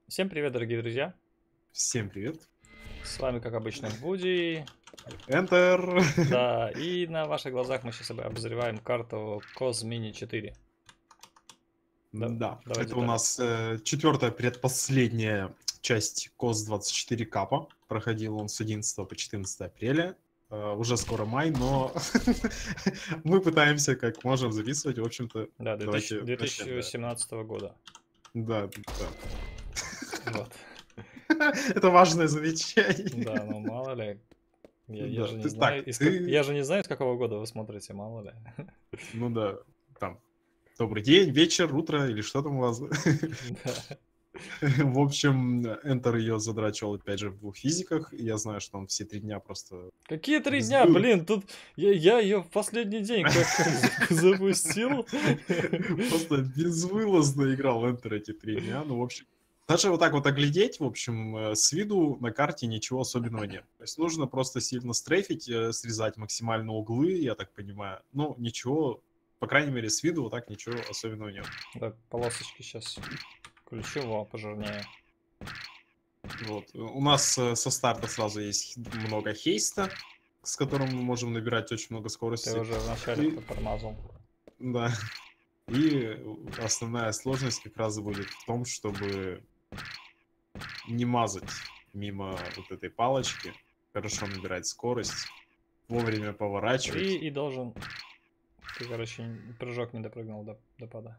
Всем привет, дорогие друзья! Всем привет. С вами, как обычно, Вуди. Enter. Да, и на ваших глазах мы сейчас обозреваем карту Cosmini 4. Да, Давай это у детали. нас четвертая предпоследняя часть COS 24 капа. Проходил он с 11 по 14 апреля. Уже скоро май, но мы пытаемся как можем записывать. В общем-то, Да, давайте начнем. Да, 2018 года. да. Вот. Это важное замечание. Да, ну мало ли. Я Да, же не ты знаю, так, ты, я же не знаю, с какого года вы смотрите, мало ли. ну да, там, добрый день, вечер, утро или что там у вас. Да. В общем, Enter ее задрачивал, опять же, в двух физиках. И я знаю, что он все 3 дня просто Какие 3 дня? взвыл. Блин, тут я ее в последний день как запустил. Просто безвылазно играл в Enter эти 3 дня. Ну, в общем, даже вот так вот оглядеть, в общем, с виду на карте ничего особенного нет. То есть нужно просто сильно стрейфить, срезать максимально углы, я так понимаю. Ну, ничего, по крайней мере, с виду вот так ничего особенного нет. Да, полосочки сейчас включу, во, пожирнее. Вот. У нас со старта сразу есть много хейста, с которым мы можем набирать очень много Ты скорости. уже вначале И, промазал. да. И основная сложность как раз будет в том, чтобы не мазать мимо вот этой палочки, хорошо набирать скорость, вовремя поворачивать. И должен... Ты, короче, прыжок не допрыгнул до пада.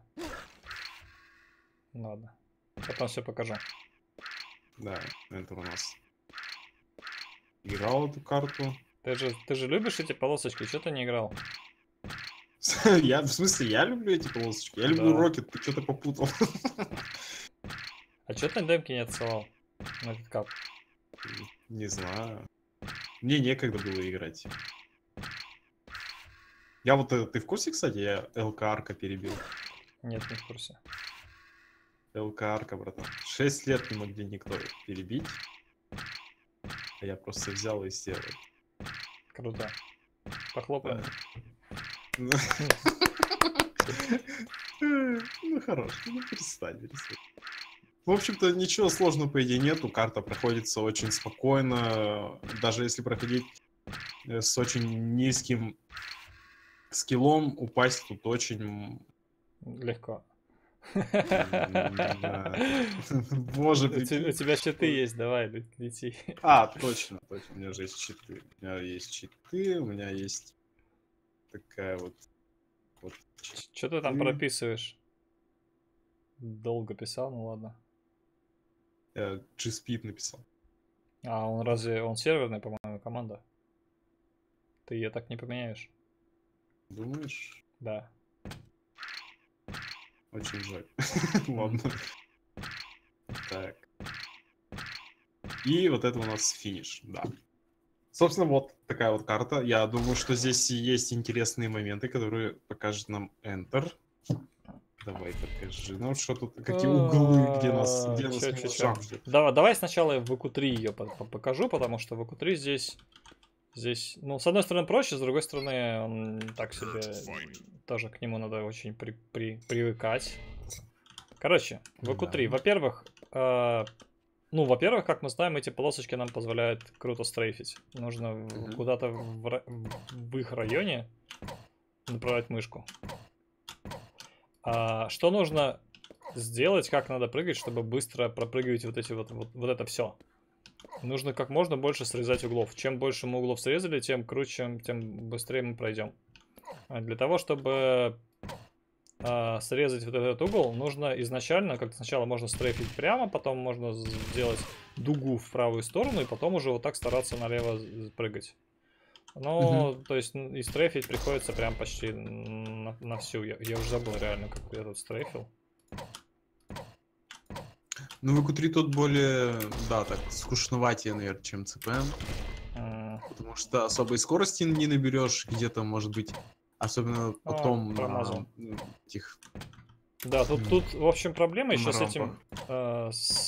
Ладно. Потом все покажу. Да, это у нас играл эту карту. Ты же любишь эти полосочки? Что ты не играл? Я, в смысле, я люблю эти полосочки. Я люблю Да. Рокет, ты что-то попутал. А что ты на демке не отсылал? На этот кап? Не знаю. Мне некогда было играть. Я вот, ты в курсе, кстати, я ЛК-арка перебил? Нет, не в курсе. ЛК-арка, братан. 6 лет не могли никто перебить. А я просто взял и сделал. Круто. Похлопаем. Ну, ну, хорош. Ну, перестань. В общем-то, ничего сложного, по идее, нету. Карта проходится очень спокойно. Даже если проходить с очень низким скиллом, упасть тут очень... Легко. Да. Боже, У прикинь. тебя щиты есть, давай, лети. А, точно, точно. У меня же есть читы. У меня есть читы, у меня есть такая вот... Что ты там читы. прописываешь? Долго писал, ну ладно. Я G-Speed написал. А он разве... Он серверный, по-моему, команда? Ты ее так не поменяешь? Думаешь? Да. Очень жаль. Ладно. Так. И вот это у нас финиш, да. Собственно, вот такая вот карта. Я думаю, что здесь есть интересные моменты, которые покажет нам Enter. Давай покажи. Ну что тут, какие углы, где нас минус Чё. жам ждет. Давай сначала в ВК-3 ее покажу, потому что ВК-3 здесь, ну, с одной стороны проще, с другой стороны он так себе, тоже к нему надо очень привыкать. Короче, ВК-3, во-первых, во-первых, как мы знаем, эти полосочки нам позволяют круто стрейфить. Нужно куда-то в их районе направлять мышку. Что нужно сделать, как надо прыгать, чтобы быстро пропрыгивать вот это все? Нужно как можно больше срезать углов. Чем больше мы углов срезали, тем круче, тем быстрее мы пройдем. Для того, чтобы срезать вот этот угол, нужно изначально, как сначала можно стрейфить прямо, потом можно сделать дугу в правую сторону, и потом уже вот так стараться налево прыгать. Ну, то есть и стрейфить приходится прям почти на всю. Я уже забыл реально, как я тут стрейфил. Ну, ВК-3 тут более, да, так, скучноватее, наверное, чем ЦПМ. Потому что особой скорости не наберешь где-то, может быть, особенно потом на этих... Да, тут, в общем, проблема еще с рампах. этим,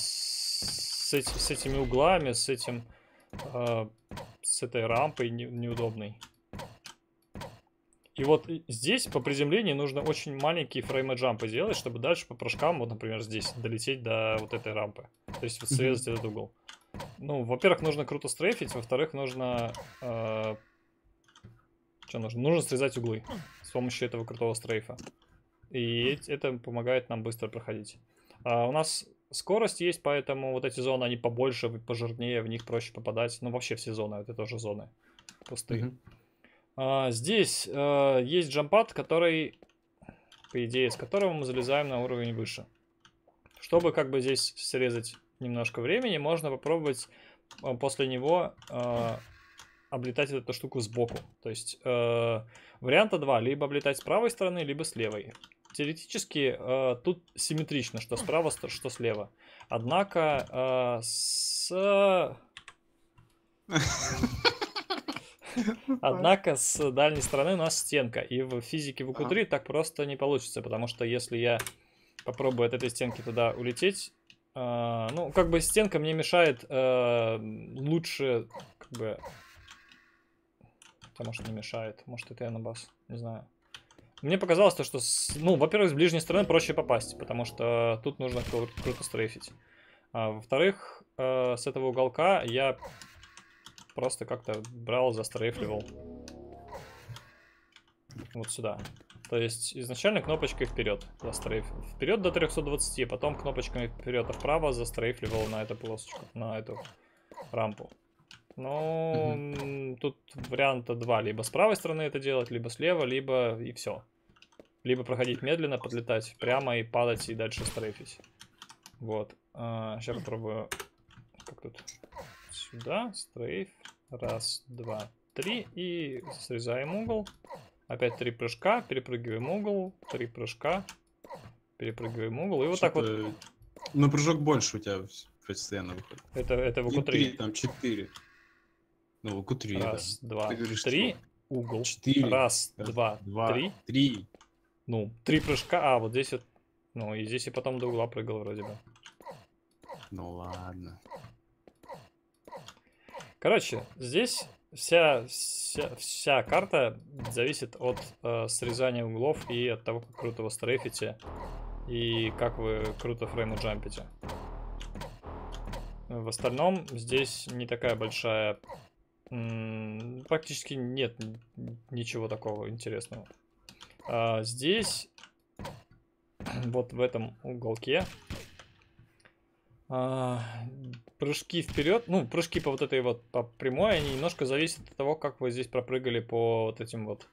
с этими углами, с этой рампой неудобной. И вот здесь по приземлению нужно очень маленькие фреймы джампа делать, чтобы дальше по прыжкам, вот, например, здесь долететь до вот этой рампы. То есть вот срезать этот угол. Ну, во-первых, нужно круто стрейфить, во-вторых, нужно... что нужно? Нужно срезать углы с помощью этого крутого стрейфа. И это помогает нам быстро проходить. У нас скорость есть, поэтому вот эти зоны, они побольше, пожирнее, в них проще попадать. Ну, вообще все зоны, это тоже зоны пустые. Здесь есть джампад, который, по идее, с которого мы залезаем на уровень выше. Чтобы как бы здесь срезать немножко времени, можно попробовать после него облетать эту штуку сбоку. То есть варианта два. Либо облетать с правой стороны, либо с левой. Теоретически тут симметрично, что справа, что слева. Однако Однако с дальней стороны у нас стенка. И в физике в УК-3 так просто не получится. Потому что если я попробую от этой стенки туда улететь... ну, как бы стенка мне мешает лучше, как бы... Потому что не мешает. Может, это я на бас. Не знаю. Мне показалось то, что... Ну, во-первых, с ближней стороны проще попасть. Потому что тут нужно круто стрейфить. Во-вторых, с этого уголка я... Просто как-то брал, застрейфливал. Вот сюда. То есть изначально кнопочкой вперед застрейфил. Вперед до 320, потом кнопочками вперед и вправо застрейфливал на эту полосочку, на эту рампу. Ну, тут варианта два. Либо с правой стороны это делать, либо слева, либо и все. Либо проходить медленно, подлетать прямо и падать, и дальше стрейфить. Вот. Сейчас попробую. Как тут? Сюда, стрейф. Раз, два, три. И срезаем угол. Опять 3 прыжка, перепрыгиваем угол. 3 прыжка, перепрыгиваем угол. И вот так вот. На прыжок больше у тебя постоянно выходит. Это в УК-3. Там 4. Ну, в УК-3, раз, да. два, говоришь, 3. Угол. 4. Раз, два, 3. Ну, 3 прыжка. А, вот здесь вот. Ну, и здесь и потом до угла прыгал вроде бы. Ну ладно. Короче, здесь вся карта зависит от срезания углов и от того, как круто вы стрейфите и как вы круто фрейму джампите. В остальном здесь не такая большая... практически нет ничего такого интересного. Здесь, вот в этом уголке, прыжки вперед, ну, прыжки по вот этой вот по прямой, они немножко зависят от того, как вы здесь пропрыгали по вот этим вот,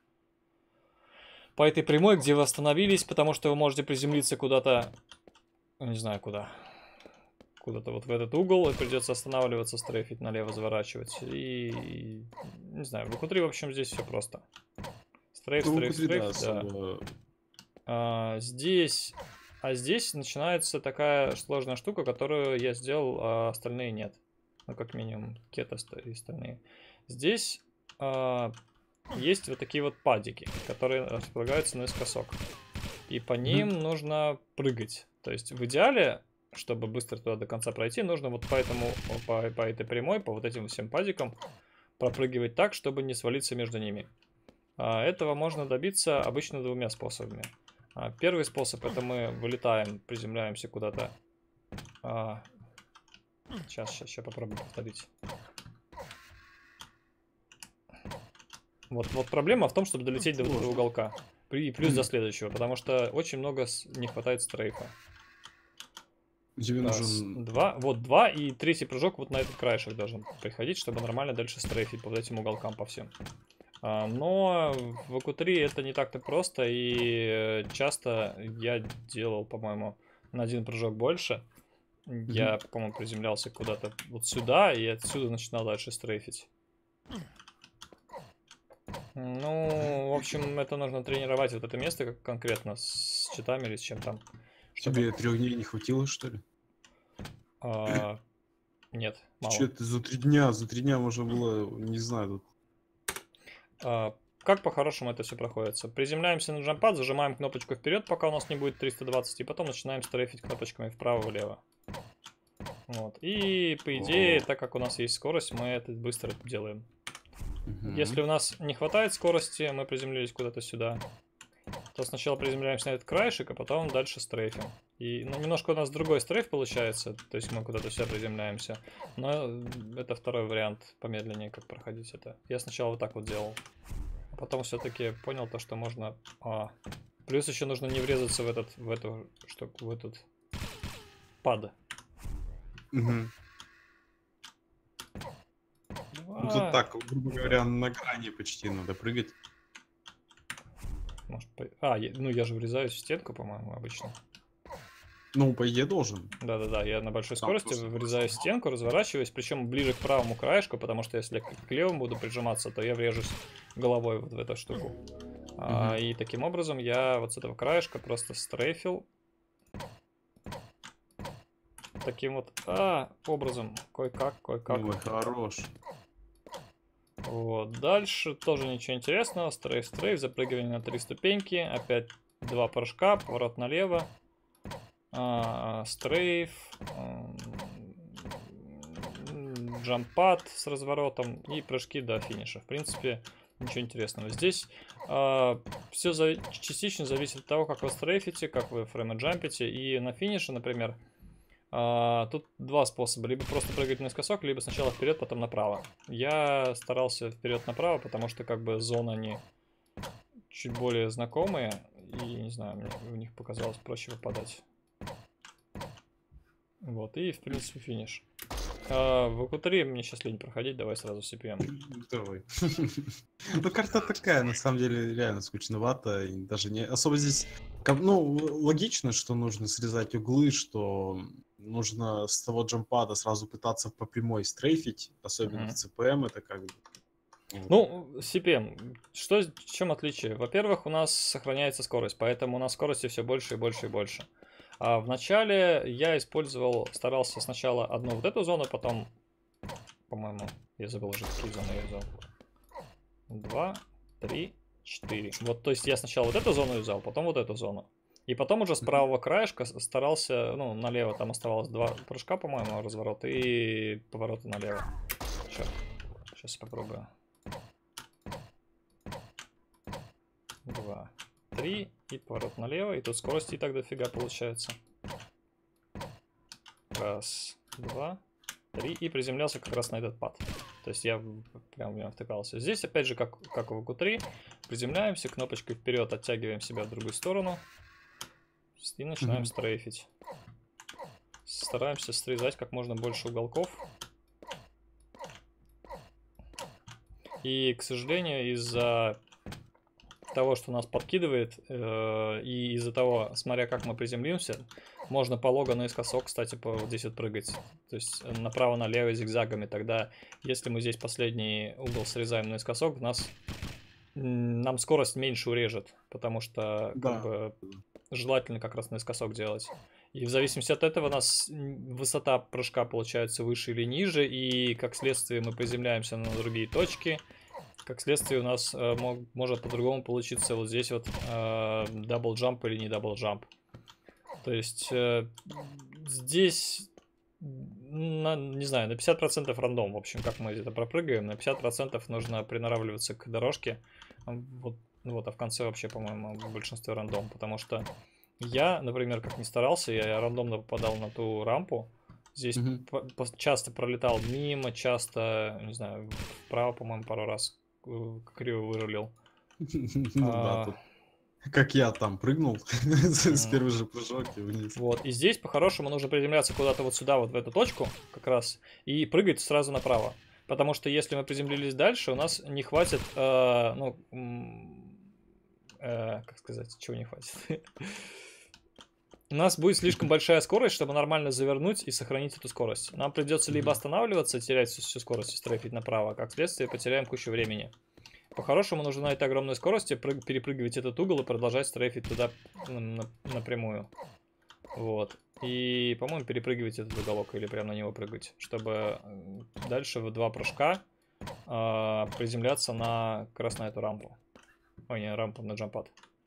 по этой прямой, где вы остановились, потому что вы можете приземлиться куда-то, не знаю куда, куда-то вот в этот угол, и придется останавливаться, стрейфить, налево заворачивать, и не знаю, в УК-3, в общем, здесь все просто. Стрейф, стрейф, стрейф, да. Здесь начинается такая сложная штука, которую я сделал, а остальные нет. Ну, как минимум, кета и остальные. Здесь есть вот такие вот падики, которые располагаются наискосок. И по ним нужно прыгать. То есть в идеале, чтобы быстро туда до конца пройти, нужно вот по этой прямой, по вот этим всем падикам пропрыгивать так, чтобы не свалиться между ними. Этого можно добиться обычно двумя способами. Первый способ — это мы вылетаем, приземляемся куда-то. Сейчас попробую повторить. Вот проблема в том, чтобы долететь до этого уголка. Плюс до следующего, потому что очень много не хватает стрейфа. Два, вот 2 и третий прыжок вот на этот краешек должен приходить, чтобы нормально дальше стрейфить по вот этим уголкам по всем. Но в УК-3 это не так-то просто, и часто я делал, по-моему, на один прыжок больше. Я, по-моему, приземлялся куда-то вот сюда, и отсюда начинал дальше стрейфить. Ну, в общем, это нужно тренировать вот это место как конкретно с читами или с чем там. Тебе 3 дней не хватило, что ли? Нет, мало. Че ты за 3 дня? За 3 дня можно было, не знаю, тут... Как по-хорошему это все проходится? Приземляемся на джампад, зажимаем кнопочку вперед, пока у нас не будет 320, и потом начинаем стрейфить кнопочками вправо-влево. Вот. И по идее, так как у нас есть скорость, мы это быстро делаем. Если у нас не хватает скорости, мы приземлились куда-то сюда, то сначала приземляемся на этот краешек, а потом дальше стрейфим. И немножко у нас другой стрейф получается, то есть мы куда-то сюда приземляемся. Но это второй вариант, помедленнее, как проходить это. Я сначала вот так вот делал, а потом все-таки понял то, что можно... Плюс еще нужно не врезаться в этот пад. Ну, тут так, грубо говоря, на грани почти надо прыгать. Может, ну я же врезаюсь в стенку, по-моему, обычно. Ну, по идее, должен. Да-да-да, я на большой скорости врезаюсь в стенку, разворачиваюсь, причем ближе к правому краешку, потому что если к левому буду прижиматься, то я врежусь головой вот в эту штуку. И таким образом я вот с этого краешка просто стрейфил. Таким вот образом, кое-как. Ой, хорош. Вот, дальше тоже ничего интересного. Стрейф, запрыгивание на 3 ступеньки. Опять 2 прыжка, поворот налево. Стрейф. Джампад с разворотом. И прыжки до финиша. В принципе, ничего интересного. Здесь все частично зависит от того, как вы стрейфите, как вы фрейм-джампите. И на финише, например, тут два способа. Либо просто прыгать наискосок, либо сначала вперед, потом направо. Я старался вперед-направо, потому что как бы зоны они чуть более знакомые. И, не знаю, мне в них показалось проще попадать. Вот, и в принципе финиш. В АКУ-3 мне сейчас лень проходить, давай сразу CPM. Давай. Ну, карта такая, на самом деле, реально скучновато. И даже не особо здесь... Ну, логично, что нужно срезать углы, что нужно с того джампада сразу пытаться по прямой стрейфить, особенно в CPM, это как бы... Ну, CPM, в чем отличие? Во-первых, у нас сохраняется скорость, поэтому у нас скорости все больше и больше и больше. А в начале я старался сначала одну вот эту зону, потом, по-моему, я забыл уже, какие зоны я взял. 2, 3, 4. Вот, то есть я сначала вот эту зону взял, потом вот эту зону. И потом уже с правого краешка старался, ну, налево, там оставалось 2 прыжка, по-моему, разворот и повороты налево. Сейчас попробую. 2, 3 и поворот налево, и тут скорости и так дофига получается. 1, 2, 3 и приземлялся как раз на этот пад. То есть я прям в него втыкался. Здесь опять же, как в АКУ-3, приземляемся, кнопочкой вперед оттягиваем себя в другую сторону и начинаем стрейфить. Стараемся срезать как можно больше уголков. И, к сожалению, из-за того, что нас подкидывает, и из-за того, смотря как мы приземлимся, можно полого наискосок, кстати, вот здесь вот прыгать. То есть направо-налево зигзагами. Тогда, если мы здесь последний угол срезаем наискосок, нам скорость меньше урежет, потому что как бы желательно как раз наискосок делать. И в зависимости от этого у нас высота прыжка получается выше или ниже, и как следствие мы приземляемся на другие точки. Как следствие у нас может по-другому получиться вот здесь вот дабл джамп или не дабл джамп. То есть здесь, не знаю, на 50% рандом, в общем, как мы это пропрыгаем, на 50% нужно приноравливаться к дорожке. Вот, а в конце вообще, по-моему, в большинстве рандом, потому что я, например, как ни старался, я рандомно попадал на ту рампу. Здесь часто пролетал мимо, часто, не знаю, вправо, по-моему, пару раз криво вырулил. Как я там прыгнул с первой же прыжок и вниз. Вот, и здесь по-хорошему нужно приземляться куда-то вот сюда, вот в эту точку, как раз, и прыгать сразу направо. Потому что если мы приземлились дальше, у нас не хватит, как сказать, чего не хватит? У нас будет слишком большая скорость, чтобы нормально завернуть и сохранить эту скорость. Нам придется либо останавливаться, терять всю скорость и стрейфить направо, а как следствие потеряем кучу времени. По-хорошему нужно на этой огромной скорости перепрыгивать этот угол и продолжать стрейфить туда напрямую. Вот. И, по-моему, перепрыгивать этот уголок или прямо на него прыгать, чтобы дальше в 2 прыжка приземляться как раз на эту рампу. Ой, не рампу, на джампад.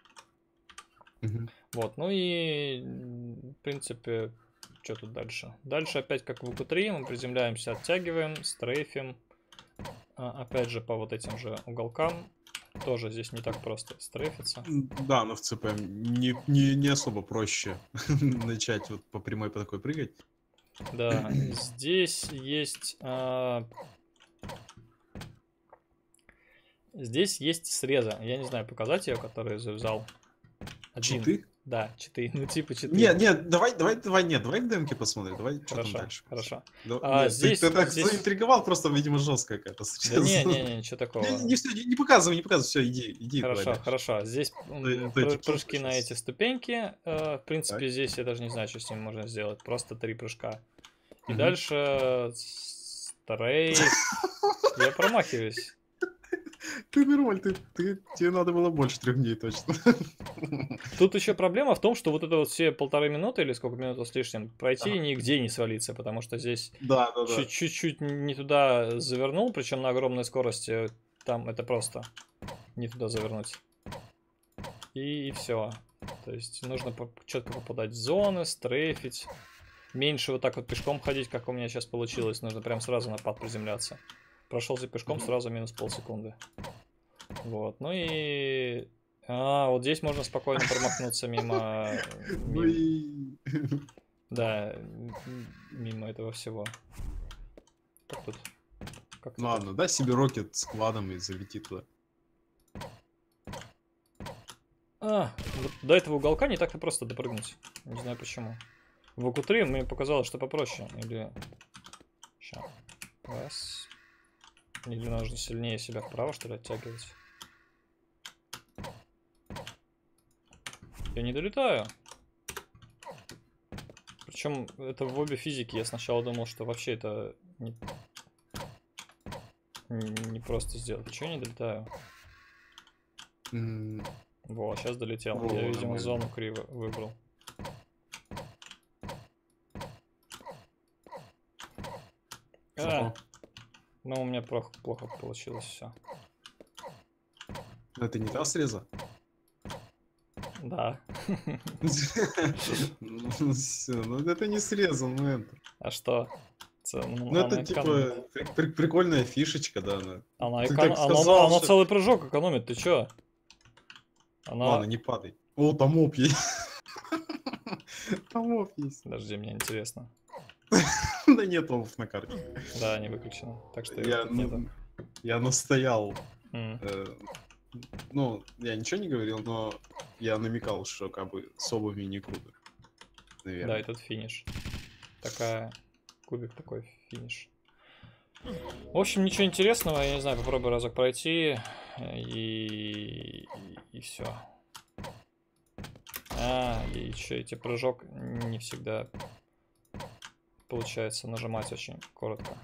Вот, ну и, в принципе, что тут дальше? Дальше опять как в АКУ-3, мы приземляемся, оттягиваем, стрейфим. опять же, по вот этим же уголкам. Тоже здесь не так просто стрейфиться. Да, но в ЦП не особо проще начать вот по прямой по такой прыгать. Да, здесь есть... здесь есть среза. Я не знаю, показать ее, которую завязал. Читы? Да, читы. Ну, типа читы. Нет, давай к демке посмотрим. Давай, что там Хорошо, дальше. хорошо. Нет, здесь, ты так здесь... заинтриговал, просто, видимо, жесткая какая-то. Да не, ничего такого. Не показывай, все, иди. Хорошо, хорошо. Здесь прыжки на эти ступеньки. В принципе, здесь я даже не знаю, что с ним можно сделать. Просто 3 прыжка. И дальше стрейф. Я промахиваюсь. Ты нормально, тебе надо было больше 3 дней точно. Тут еще проблема в том, что вот это вот все 1,5 минуты или сколько минут с лишним пройти и нигде не свалиться, потому что здесь чуть-чуть не туда завернул, причем на огромной скорости. Там это просто не туда завернуть. И все. То есть нужно четко попадать в зоны, стрейфить. Меньше вот так вот пешком ходить, как у меня сейчас получилось. Нужно прям сразу на пад приземляться. Прошелся пешком, сразу минус полсекунды. Вот, ну и... вот здесь можно спокойно промахнуться мимо... Да, мимо этого всего. Как тут? Ладно, дай себе рокет с кладом и залети туда. Вот до этого уголка не так-то просто допрыгнуть. Не знаю почему. В ОКУ-3 мне показалось, что попроще. Или... Сейчас. Раз... Или нужно сильнее себя вправо, что ли, оттягивать? Я не долетаю. Причем это в обе физики. Я сначала думал, что вообще это не просто сделать. Чего я не долетаю? Во, сейчас долетел. Я, видимо, зону криво выбрал. Ну, у меня плохо получилось все. Это не та среза? Да. Ну это не среза, ну это. А что? Ну это типа прикольная фишечка, да. Она целый прыжок экономит, ты чё? Ладно, не падай. О, там оп есть. Там оп есть. Подожди, мне интересно. Да нет опов на карте. Да, не выключено. Так что я настоял. Ну, я ничего не говорил, но я намекал, что как бы с обуви не круто. Наверное. Да, и тут финиш. Кубик такой финиш. В общем, ничего интересного, я не знаю, попробую разок пройти и все. И еще эти прыжок не всегда получается нажимать очень коротко.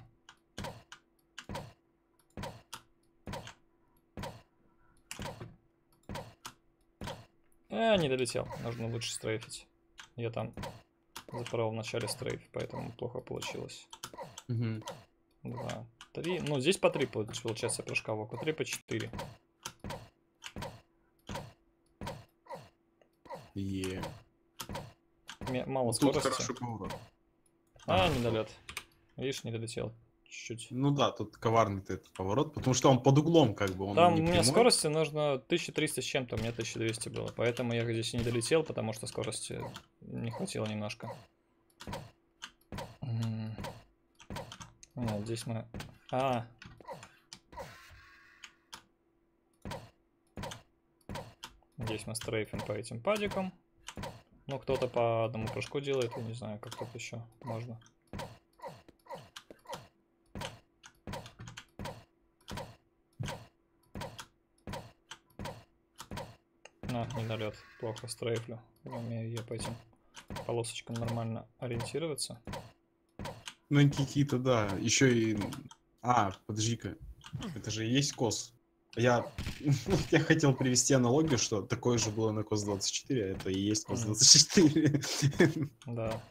Не долетел. Нужно лучше стрейфить. Я там запорол в начале стрейф, поэтому плохо получилось. 2, 3. Ну, здесь по 3 получается прыжка, в ОКУ-3 по 4. Мало скорости. Тут хорошо поворот. Недолет. Видишь, не долетел. Чуть-чуть. Ну да, тут коварный этот поворот, потому что он под углом как бы. Он там не у меня прямой. Скорости нужно 1300 с чем-то, у меня 1200 было. Поэтому я здесь и не долетел, потому что скорости не хватило немножко. Нет, здесь мы... Здесь мы стрейфим по этим падикам. Ну, кто-то по одному прыжку делает, я не знаю, как тут еще можно. Недолет. Плохо стрейфлю. Не умею я по этим полосочкам нормально ориентироваться. Ну, какие-то, да. Еще и... подожди-ка. Это же и есть кос. Я хотел привести аналогию, что такое же было на кос 24, а это и есть кос 24. Да.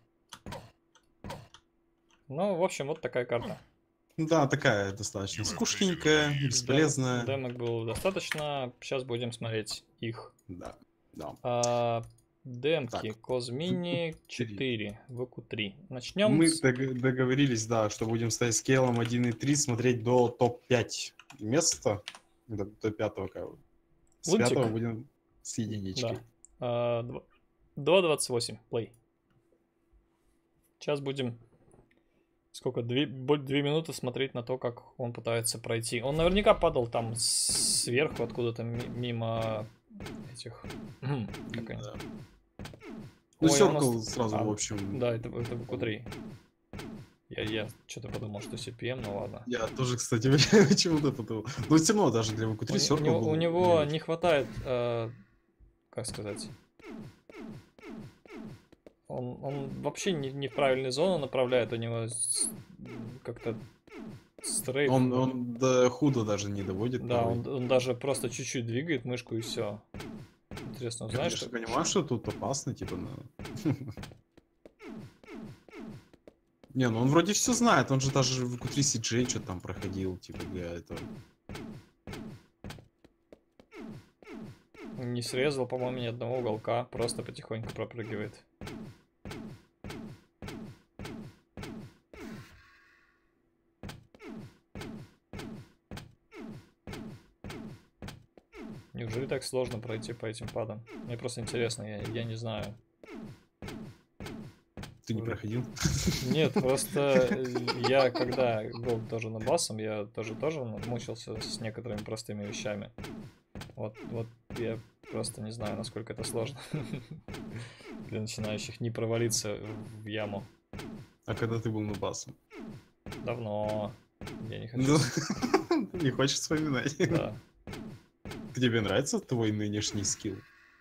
Ну, в общем, вот такая карта. Да, такая достаточно скучненькая, бесполезная. Демок было достаточно. Сейчас будем смотреть их. Да. Демки, Так, Козмини 4, ВК3. Начнем мы с... договорились, да, что будем ставить скейлом 1.3, смотреть до топ-5 места, до пятого, как бы. С Лунтик. пятого будем с единичкой. Да. 2.28, плей. Сейчас будем... Сколько? 2 минуты смотреть на то, как он пытается пройти. Он наверняка падал там сверху, откуда-то мимо этих... Как они? Да. Ну, Ой, у нас- Circle сразу, в общем... Да, это ВК3. Я что-то подумал, что CPM, ну ладно. Я тоже, кстати, почему-то подумал. Но все равно, даже для ВК3 Circle был У него не не хватает, как сказать... Он вообще не в правильную зону направляет, у него как-то стрейф. Он до худа даже не доводит. Да, порой. он даже просто чуть-чуть двигает мышку и все. Интересно, Я, знаешь, конечно, что... понимаю, что тут опасно, типа, но... Не, ну он вроде все знает, он же даже в ВК3 CJ что-то там проходил, типа, для этого. Не срезал, по-моему, ни одного уголка, просто потихоньку пропрыгивает. Неужели так сложно пройти по этим падам? Мне просто интересно, я не знаю. Ты не проходил? Нет, просто я когда был тоже на басом, я тоже мучился с некоторыми простыми вещами. Вот я просто не знаю, насколько это сложно для начинающих не провалиться в яму. А когда ты был на басу? Давно. Я не хочу. Ну, ты не хочешь вспоминать? Да. Тебе нравится твой нынешний скилл?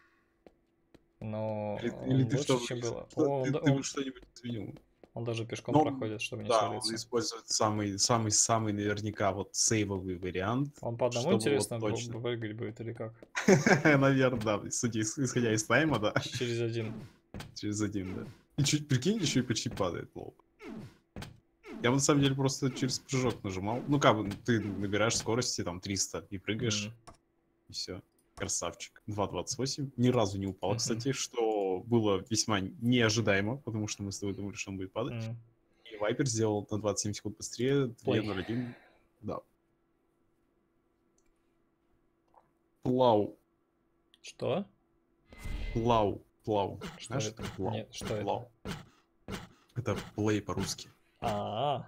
Но Или он ты лучше, чем было. ты бы что-нибудь изменил? Он даже пешком Ну, проходит, чтобы не Да, он свалиться. использует самый наверняка вот сейвовый вариант. Он по одному, чтобы интересно, вот точно. прыгать будет или как? Наверное, да. Исходя из тайма, да. Через один. Через один, да. И чуть, прикинь, еще и почти падает лол. Я на самом деле просто через прыжок нажимал. Ну как бы, ты набираешь скорости там 300 и прыгаешь. И все. Красавчик. 2.28. Ни разу не упал, кстати, что было весьма неожидаемо, потому что мы с тобой думали, что он будет падать. И Вайпер сделал на 27 секунд быстрее. 2.01. Да. Плау. Что? Плау. Что Знаешь, это? Плау. Нет, что Плау. Это плей по-русски. А.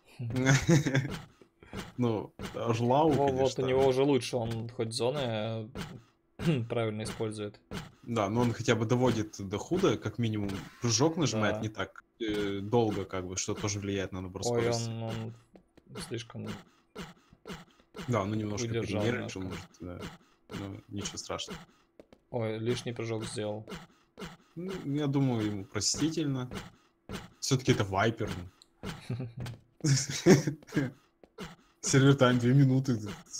Ну, жлау, Вот конечно. у него уже лучше, он хоть зоны правильно использует. Да, но он хотя бы доводит до худа, как минимум прыжок нажимает Да. не так долго, как бы, что тоже влияет на набор Ой, скорости. он слишком Да, ну немножко выдержал перенервничал, немножко. может, да. Но ничего страшного. Ой, лишний прыжок сделал. Ну, я думаю, ему простительно. Все-таки это Вайпер. Сервер тайм 2 минуты.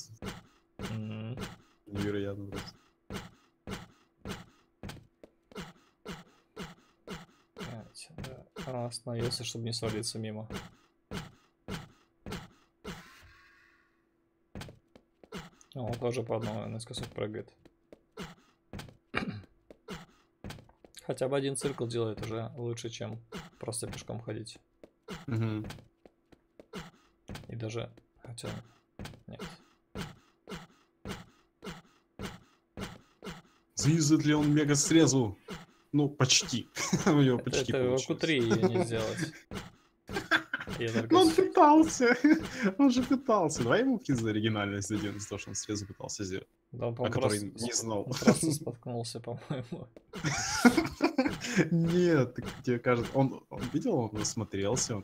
Невероятно просто. Остановился, чтобы не свалиться мимо. Он тоже по одному наискосок прыгает. Хотя бы один циркл делает уже лучше, чем просто пешком ходить. Угу. И даже... Хотя... Нет. Завязывает ли он мега срезу? Ну, почти. У него почти Это получилось. ВК3 ее не сделать. Ну, он пытался. Он же пытался. Давай ему киз за оригинальность дадим за то, что он срезу пытался сделать. Да, он, О которой просто, не знал. он просто споткнулся, по-моему. Нет, тебе кажется, он видел, он осмотрелся,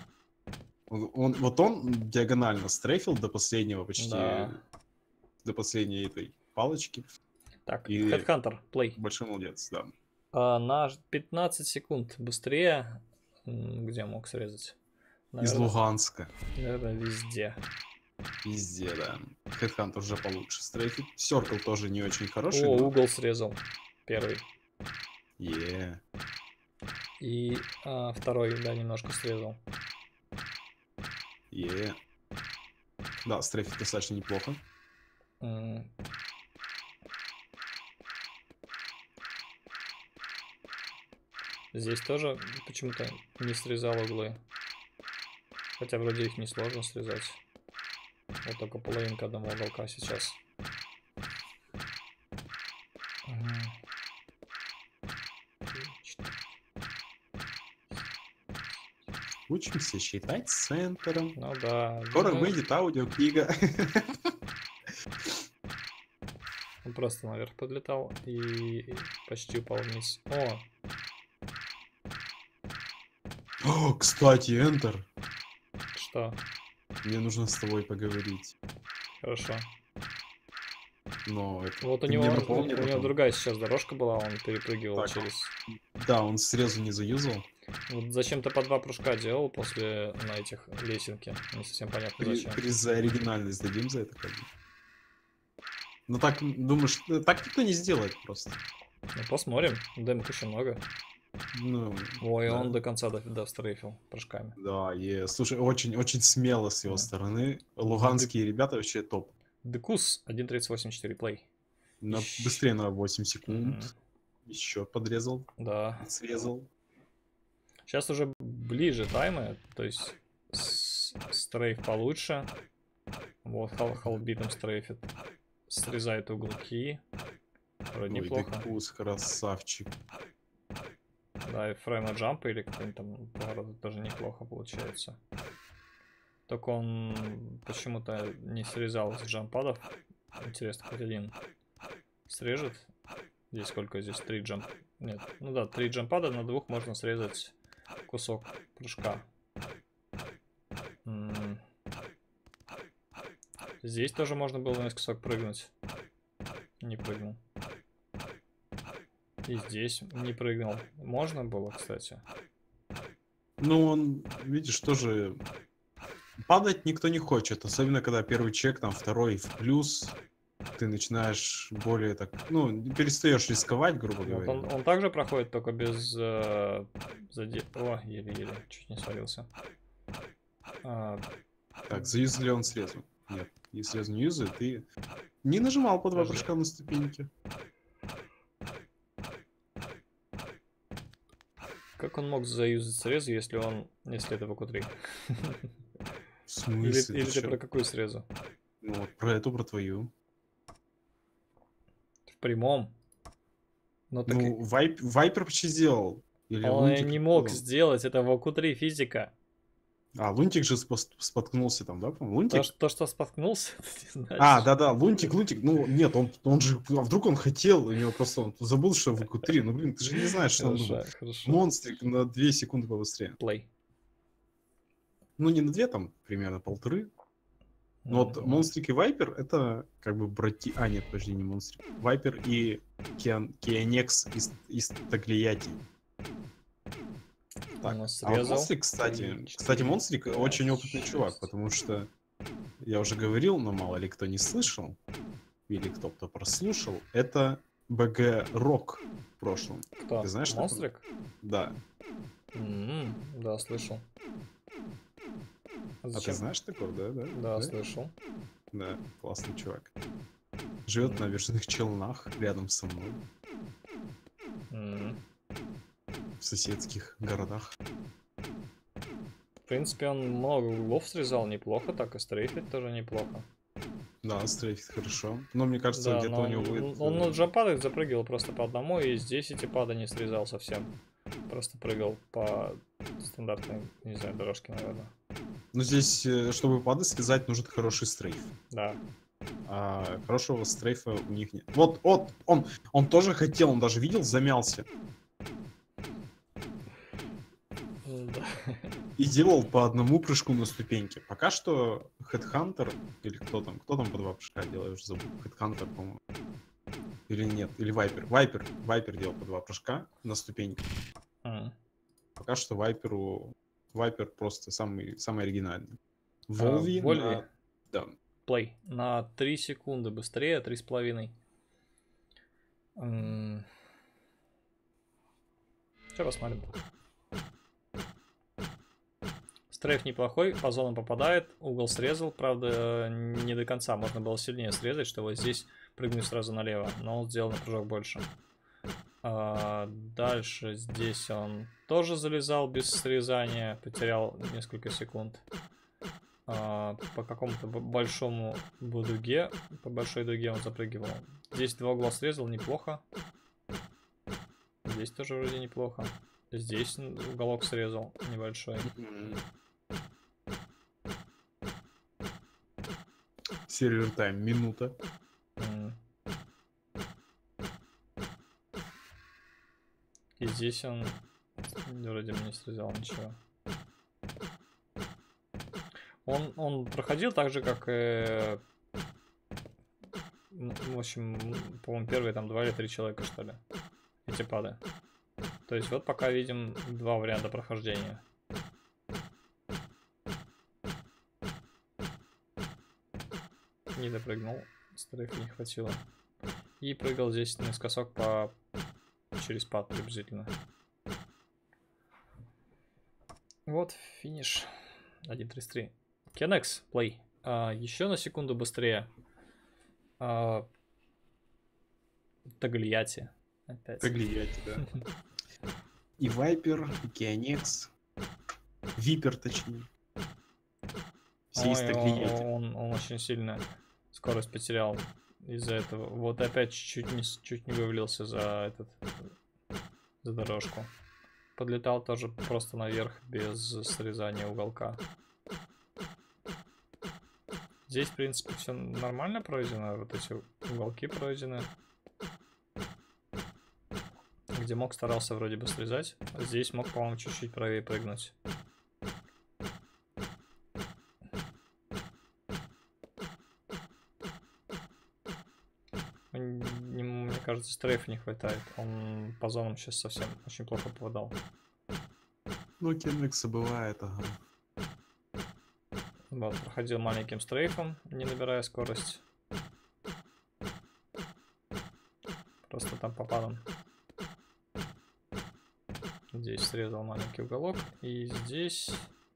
он диагонально стрейфил до последнего почти, Да. до последней этой палочки. Так, И Headhunter, плей. большой молодец, да. На 15 секунд быстрее. Где мог срезать? Из Луганска. Наверное, везде. Везде, да. Headhunter уже получше стрейфит. Circle тоже не очень хороший. О, но... угол срезал. Первый. И второй, да, немножко срезал. Да, стрейфит достаточно неплохо. Здесь тоже почему-то не срезал углы. Хотя вроде их несложно срезать. Вот только половинка одного уголка сейчас. Учимся считать с центром. Ну да. Скоро ну, выйдет аудиокнига. Он просто наверх подлетал и почти упал вниз. О, О, кстати, Enter. что? Мне нужно с тобой поговорить. Хорошо. Но это Вот у ты него, мне напомни у него потом. другая сейчас дорожка была, он перепрыгивал Так. через... Да, он срезу не заюзал. Вот зачем-то по 2 прыжка делал после на этих лесенке. Не совсем понятно зачем. Приз за оригинальность дадим за это как бы. Ну так, думаешь, так никто не сделает просто. Ну, посмотрим. Демок еще много. Ну, Ой, да. он до конца дострейфил прыжками. Да, слушай, очень смело с его Да. стороны. Луганские ребята вообще топ. Декус 1.38.4 плей. Быстрее на 8 секунд. Еще подрезал, Да. срезал. Сейчас уже ближе таймы, то есть стрейф получше. Вот, халбитом стрейфит. Срезает уголки. Вроде Ой, неплохо. Декус, красавчик. Да, и фрейма джампа или какой-нибудь там поворот тоже неплохо получается. Только он почему-то не срезал из джампадов. Интересно, хоть один срежет. Здесь сколько? Здесь 3 джамп... Нет, ну да, 3 джампада, на 2 можно срезать кусок прыжка. Здесь тоже можно было на кусок прыгнуть. Не прыгнул. И здесь не прыгнул. Можно было, кстати. Ну, он, видишь, тоже... Падать никто не хочет, особенно когда первый чек, там, второй в плюс. Ты начинаешь более так... Ну, перестаешь рисковать, грубо говоря. Он также проходит, только без... О, еле-еле, чуть не свалился. Так, заюзал ли он срезу? Нет, если срезу не юзает, ты не нажимал по 2 прыжка на ступеньки. Как он мог заюзать срезу, если это ВК-3? В смысле? Или ты про какую срезу? Ну, вот про эту, про твою. В прямом. Но так Ну, Вайпер почти сделал. Или он Лунтик не мог сделал. сделать, это ВК-3 физика. А, Лунтик же споткнулся там, да? Лунтик? То, что споткнулся, ты не знаешь. А, да-да, Лунтик. Ну, нет, он же... А вдруг он хотел, у него просто он забыл, что в ВК-3. Ну, блин, ты же не знаешь, что он думал. Хорошо. Монстрик на 2 секунды побыстрее. Плей. Ну, не на 2, там, примерно 1,5. Но вот Монстрик и Вайпер это как бы А, нет, подожди, не Монстрик. Вайпер и Кианекс из Таглияти. Так, а вот Монстрик, кстати, Монстрик очень опытный чувак, потому что я уже говорил, но мало ли кто не слышал, или кто прослушал, это БГ Рок в прошлом. Кто? Ты знаешь, Монстрик? Да. Да, слышал. А ты знаешь такого, да? Да, слышал. Да, классный чувак. Живет на Вершинных Челнах, рядом со мной. В соседских городах. В принципе, он много углов срезал неплохо, так и стрейфит тоже неплохо. Да, стрейфит хорошо. Но мне кажется, Да, где-то у него будет... Он на джампадах запрыгивал просто по одному, и здесь эти пады не срезал совсем. Просто прыгал по стандартной, не знаю, дорожке, наверное. Ну, здесь, чтобы пады срезать, нужен хороший стрейф. Да. А хорошего стрейфа у них нет. Вот, он тоже хотел, он даже видел, замялся. Да. И делал по одному прыжку на ступеньке. Пока что Headhunter, или кто там по 2 прыжка делал, я уже забыл. Headhunter, по-моему. Или нет, или Вайпер. Вайпер делал по 2 прыжка на ступеньке. Пока что Вайпер просто самый оригинальный. Волви Вольви. Да. Плей. На 3 секунды быстрее, 3,5. Сейчас посмотрим. Стрейф неплохой, по зонам попадает, угол срезал, правда, не до конца, можно было сильнее срезать, чтобы здесь прыгнуть сразу налево, но он сделал на прыжок больше. Дальше здесь он тоже залезал без срезания, потерял несколько секунд. По какому-то большому дуге, по большой дуге он запрыгивал. Здесь 2 угла срезал, неплохо. Здесь тоже вроде неплохо. Здесь уголок срезал небольшой. Сервер тайм, минута. И здесь он вроде бы не срезал ничего. Он проходил так же, как и... В общем, по-моему, первые там 2 или 3 человека, что ли. Эти пады. То есть вот пока видим 2 варианта прохождения. Не допрыгнул. Стрейфа не хватило. И прыгал здесь наискосок через пад приблизительно. Вот финиш. 1.33. Kennex, play. Еще на секунду быстрее. Таглияти. Опять. Таглияти, да. И Вайпер, и Кианекс. Випер, точнее. Все из Таглияти. Он очень сильно скорость потерял из-за этого. Вот опять чуть не вывалился за дорожку. Подлетал тоже просто наверх без срезания уголка. Здесь, в принципе, все нормально пройдено. Вот эти уголки пройдены. Где мог, старался вроде бы срезать. А здесь мог, по-моему, чуть-чуть правее прыгнуть. Мне кажется, стрейфа не хватает. Он по зонам сейчас совсем очень плохо попадал. Ну, Кеннекса бывает, ага. Вот, проходил маленьким стрейфом, не набирая скорость. Просто там попадом. Здесь срезал маленький уголок. И здесь...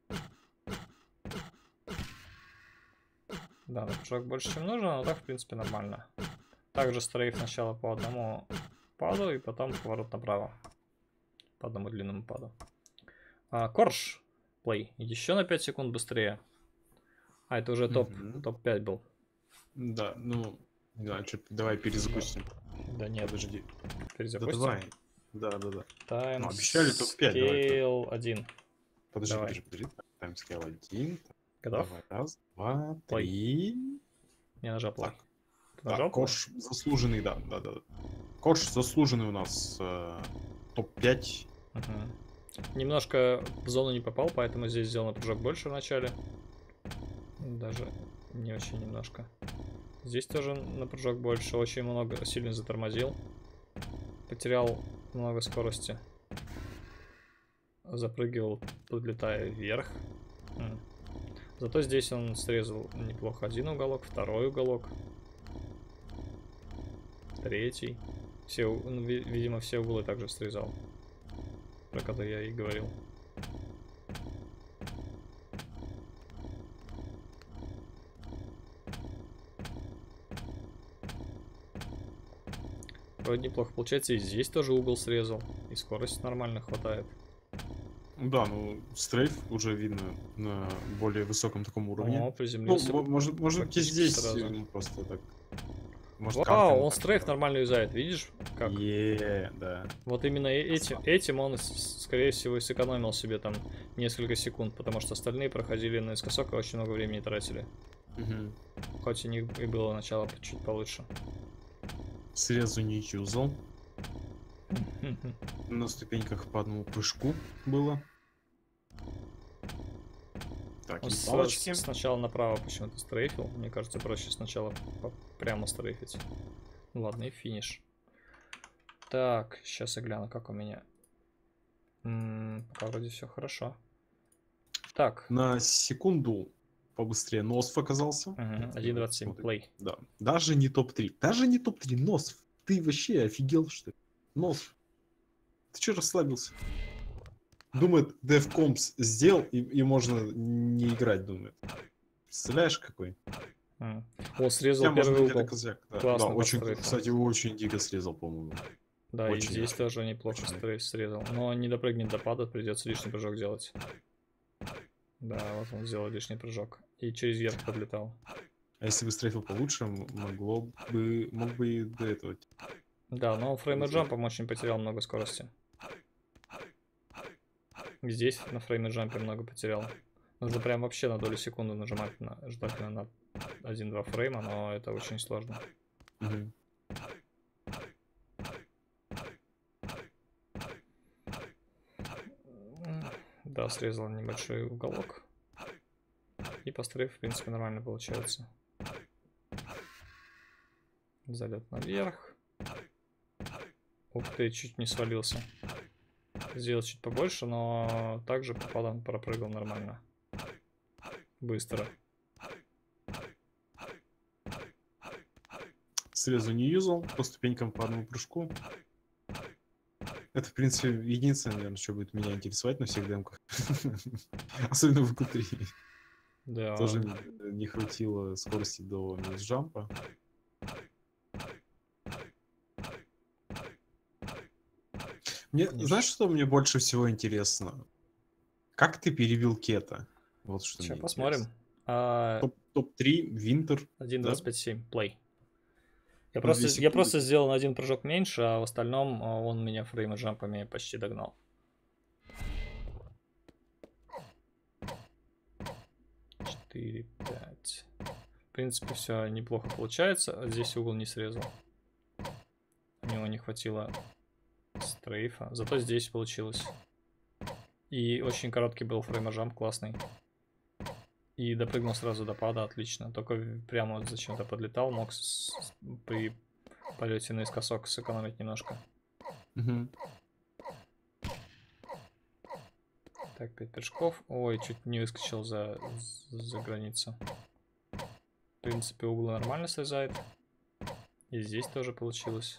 Да, напряжок больше, чем нужно, но так, в принципе, нормально. Также стрейф сначала по одному паду, и потом поворот направо. По одному длинному паду. Корж, плей. Еще на 5 секунд быстрее. А, это уже топ-5 был. Да, ну, да, давай перезапустим. Да нет. Подожди. Перезапустим? Да, давай. Да. Таймскейл Ну, обещали топ-5, давай. 1. Подожди. Таймскейл 1. Готов? Давай, 1, 2, 3. Не нажал плей. Да, Корж заслуженный, да. Корж заслуженный у нас топ-5. Немножко в зону не попал, поэтому здесь сделан прыжок больше в начале. Даже не очень немножко. Здесь тоже на прыжок больше. Очень много, сильно затормозил. Потерял много скорости. Запрыгивал, подлетая вверх. Зато здесь он срезал неплохо один уголок, второй уголок. Третий. Все, видимо, все углы также срезал. Про который я и говорил. Вроде неплохо получается. И здесь тоже угол срезал. И скорость нормально хватает. Да, ну, стрейф уже видно на более высоком таком уровне. О, приземлился. Ну, может быть, и здесь просто так. Может, вау, он стрейф нормально юзает, видишь? Как? Да. Вот именно этим он, скорее всего, и сэкономил себе там несколько секунд, потому что остальные проходили наискосок и очень много времени тратили. Хоть у них и было начало чуть получше. Срезу не юзал. На ступеньках по одному прыжку было. Так, и палочки. Сначала направо почему-то стрейфил. Мне кажется, проще сначала прямо стрейфить. Ну ладно, и финиш. Так, сейчас я гляну, как у меня. Пока вроде все хорошо. Так. На секунду побыстрее Носф оказался. 1.27, плей. Да. Даже не топ-3. Даже не топ-3. Носф. Ты вообще офигел, что ли? Носф. Ты че расслабился? Думает, DevComps сделал, и можно не играть, думает. Представляешь, какой? Он срезал первый угол. Да, очень, кстати, очень дико срезал, по-моему. Да, и Очень здесь даже. тоже неплохо Очень. срезал. Но не допрыгнет до пада, придется лишний прыжок делать. Да, вот он сделал лишний прыжок. И через верх подлетал. А если бы стрейфил получше, мог бы и до этого. Да, но фрейм джампом очень потерял много скорости. Здесь на фрейме джампе много потерял. Нужно прям вообще на долю секунды нажимать, желательно на 1-2 фрейма, но это очень сложно. Мгм. Да, срезал небольшой уголок. И по стрейфу, в принципе, нормально получается. Залет наверх. Ух ты, чуть не свалился. Сделал чуть побольше, но также по падам пропрыгал нормально. Быстро. Срезу не юзал, по ступенькам по одному прыжку. Это, в принципе, единственное, наверное, что будет меня интересовать на всех демках. Особенно в q3. Да. Тоже не хватило скорости до мисс-джампа. Мне, знаешь, что мне больше всего интересно? Как ты перебил Кета? Вот что Сейчас мне посмотрим. интересно. Топ-3, Винтер, да? 1.25.7, плей. Я На 2 просто секунды. сделал на один прыжок меньше, а в остальном он меня фрейм джампами почти догнал. 4, 5. В принципе, все неплохо получается. А здесь угол не срезал. У него не хватило стрейфа. Зато здесь получилось. И очень короткий был фрейм-джамп, классный. И допрыгнул сразу до пада, отлично. Только прямо вот зачем-то подлетал, мог при полете наискосок сэкономить немножко. Угу. Так, 5 прыжков. Ой, чуть не выскочил за границу. В принципе, углы нормально срезает. И здесь тоже получилось.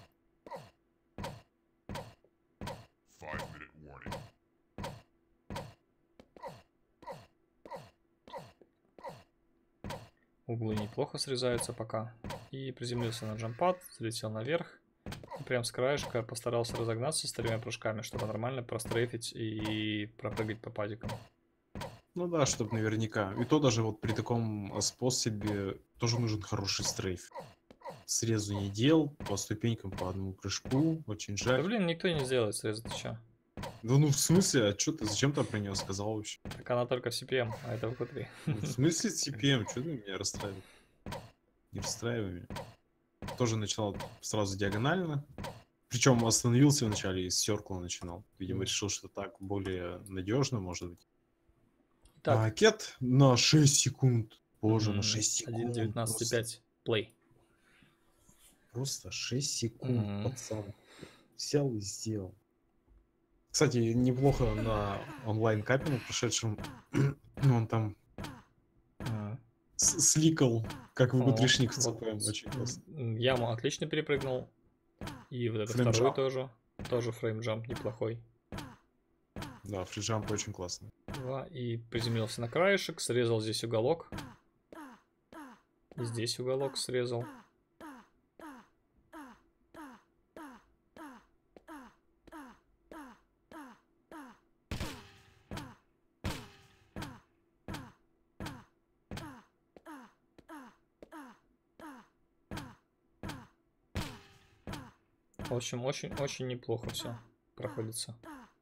Углы неплохо срезаются пока. И приземлился на джампад, залетел наверх. И прям с краешка постарался разогнаться с 3 прыжками, чтобы нормально прострейфить и пропрыгать по падикам. Ну да, чтобы наверняка. И то даже вот при таком способе тоже нужен хороший стрейф. Срезу не делал, по ступенькам по одному прыжку. Очень Да жаль. блин, никто не сделает срезы, ты чё? Да ну в смысле, а что ты, зачем ты про нее сказал вообще? Так она только в CPM, а это в Q3. Ну, в смысле CPM, что ты меня расстраиваешь? Не расстраивай меня. Тоже начинал сразу диагонально. Причем остановился вначале и с серкла начинал. Видимо, решил, что так более надежно, может быть. Так. А Кет на 6 секунд. Боже, на 6 секунд. 1.19.5. Плей. Просто 6 секунд, пацан. Взял и сделал. Кстати, неплохо на онлайн-капину прошедшем. Он там сликал, как в гутришник в ЦПМ. Очень классно. Яму отлично перепрыгнул. И вот это второй тоже. Тоже фрейм-джамп неплохой. Да, фриджамп очень классный. И приземлился на краешек, срезал здесь уголок. И здесь уголок срезал. В общем, очень неплохо все проходится.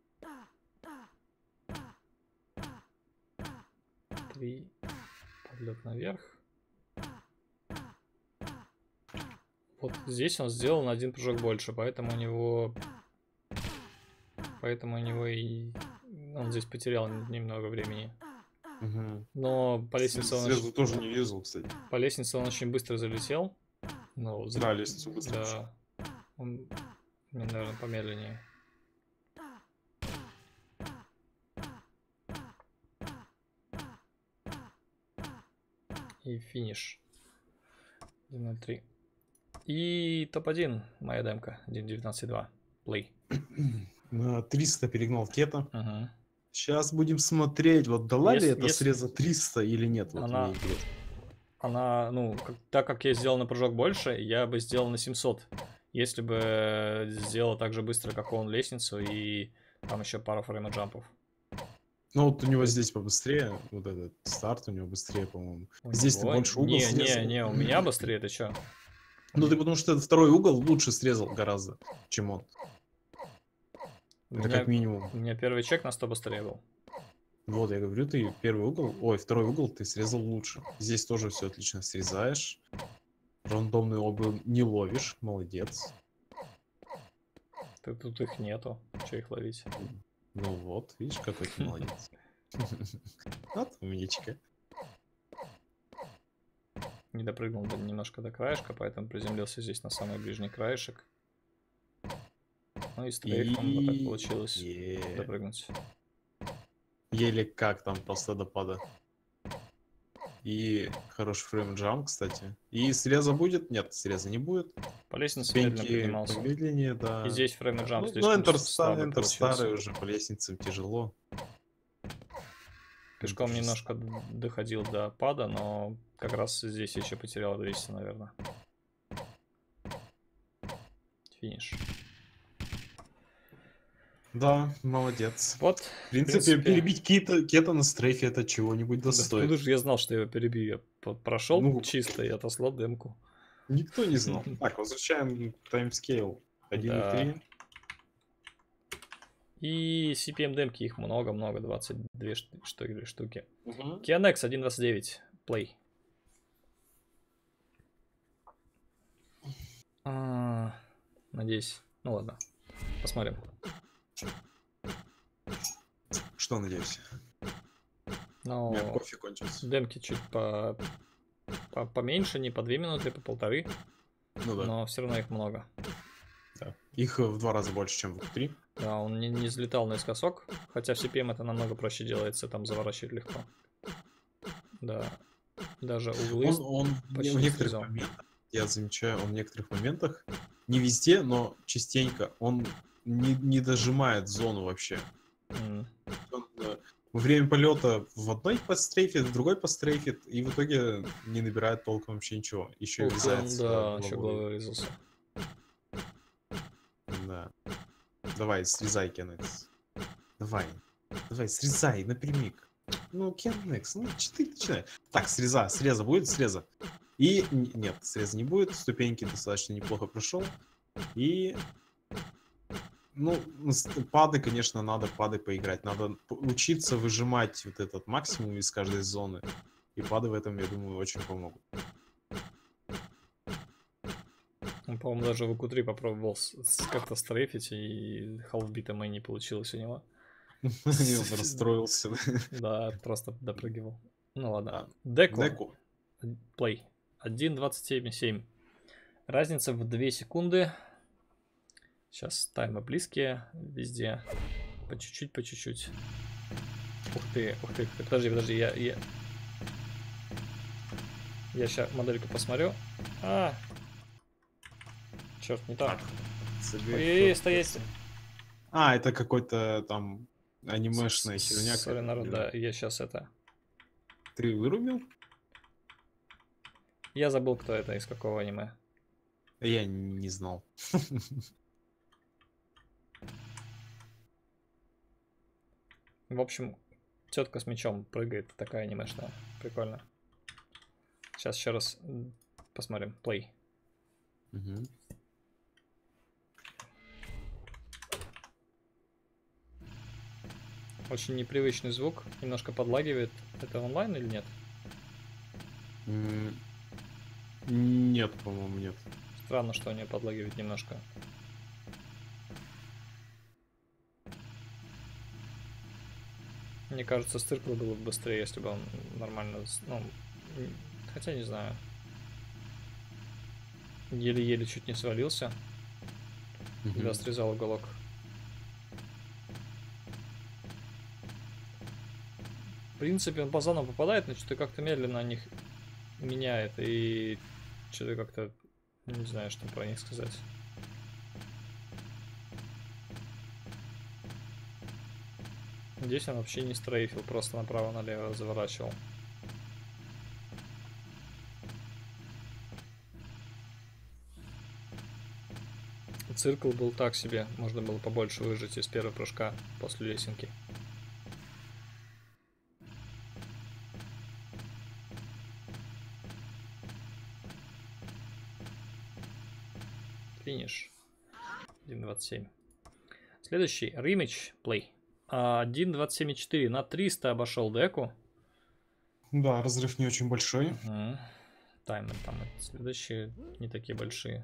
3. Подлет наверх. Вот здесь он сделал на один прыжок больше, поэтому у него и он здесь потерял немного времени. Угу. Но по лестнице он срезу тоже не юзал, кстати. По лестнице он очень быстро залетел. Ну, да, лестницу быстро. Да. Он, наверное, помедленнее. И финиш. 1.03. И топ-1 моя демка. 1.19.2. Плей. На 300 перегнал Кета. Угу. Сейчас будем смотреть, вот дала ли это среза 300 или нет. Вот она, ну, так как я сделал на прыжок больше, я бы сделал на 700. Если бы сделал так же быстро, как он, лестницу, и там еще пару фрейма джампов. Ну вот у него здесь побыстрее, вот этот старт у него быстрее, по-моему. У Здесь ты него... больше угол срезал. Не, у меня быстрее, ты чё? Ну ты потому что этот второй угол лучше срезал гораздо, чем он. Это как У минимум. меня первый чек на 100 быстрее был. Вот, я говорю, ты первый угол, ой, второй угол ты срезал лучше. Здесь тоже все отлично срезаешь. Рандомный угол не ловишь, молодец. Тут их нету, че их ловить? Ну вот, видишь, какой ты молодец. Вот, умничка. Не допрыгнул немножко до краешка, поэтому приземлился здесь на самый ближний краешек. Ну и стрейфом вот так получилось допрыгнуть. Еле как там просто до пада. И хороший фрейм джамп, кстати. И среза будет? Нет, среза не будет. По лестнице медленно поднимался. Помедленнее, да. И здесь фрейм джамп Ну, слишком Enter слабый получился. старый уже, по лестницам тяжело. Пешком немножко доходил до пада, но как раз здесь еще потерял 200, наверное. Финиш. Да, молодец. Вот, в принципе, перебить кета на стрейфе это чего-нибудь достоит. Откуда же я знал, что я его перебью? Я прошел чисто и отослал демку. Никто не знал. Так, возвращаем таймскейл 1.3. И CPM демки, их много-много, 22 штуки. KNX 1.29, play. Надеюсь. Ну ладно, посмотрим. Что, надеюсь? Но у меня кофе кончился. Демки чуть поменьше, не по 2 минуты, по 1,5. Ну да. Но все равно их много. Да. Их в 2 раза больше, чем в 3. Да, он не взлетал наискосок. Хотя в CPM это намного проще делается, там заворачивать легко. Да. Даже углы Он почти в некоторых моментах, я замечаю, он в некоторых моментах, не везде, но частенько, он не дожимает зону вообще. Он, во время полета в одной пострейфит, в другой пострейфит, и в итоге не набирает толком вообще ничего. Еще и врезается. Да, еще головой врезался. Да. Давай, срезай, Кеннекс. Давай, срезай напрямик. Ну, Кеннекс, ну, ты начинай. Так, среза будет, среза. И нет, среза не будет, ступеньки достаточно неплохо прошел. И... Ну, пады, конечно, надо пады поиграть. Надо учиться выжимать вот этот максимум из каждой зоны. И пады в этом, я думаю, очень помогут. Он, по-моему, даже в q3 попробовал как-то стрейфить, и халфбита мэй не получилось у него. Он расстроился. Да, просто допрыгивал. Ну ладно. Деку. Плей. 1.27.7. Разница в 2 секунды. Сейчас таймы близкие везде. По чуть-чуть, по чуть-чуть. Ух ты. Подожди, я сейчас модельку посмотрю. Черт, не так. Ой, стоять. Это какой-то там анимешная херня. Сори, народ, да, я сейчас это... Ты вырубил? Я забыл, кто это, из какого аниме. Я не знал. В общем, тетка с мечом прыгает, такая анимешная. Прикольно. Сейчас еще раз посмотрим. Play. Угу. Очень непривычный звук, немножко подлагивает. Это онлайн или нет? Нет, по-моему, нет. Странно, что у нее подлагивает немножко. Мне кажется, стыркало было бы быстрее, если бы он нормально... Ну, хотя не знаю. Еле-еле чуть не свалился. Когда срезал уголок. В принципе, он по зонам попадает, но что-то как-то медленно них меняет. И что-то как-то... Не знаю, что про них сказать. Здесь он вообще не стрейфил, просто направо-налево заворачивал. Циркл был так себе. Можно было побольше выжить из первого прыжка после лесенки. Финиш. 1.27. Следующий. Rematch Play. 1.27.4 на 300 обошел деку. Да, разрыв не очень большой. Угу. Таймер там следующие не такие большие.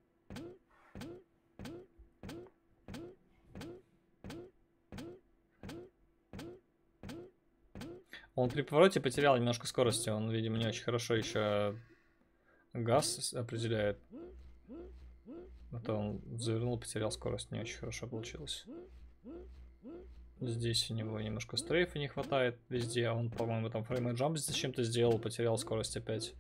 Он при повороте потерял немножко скорости. Он, видимо, не очень хорошо еще газ определяет. А то он завернул, потерял скорость. Не очень хорошо получилось. Здесь у него немножко стрейфа не хватает везде. Он, по-моему, там фрейм джамп зачем-то сделал, потерял скорость опять.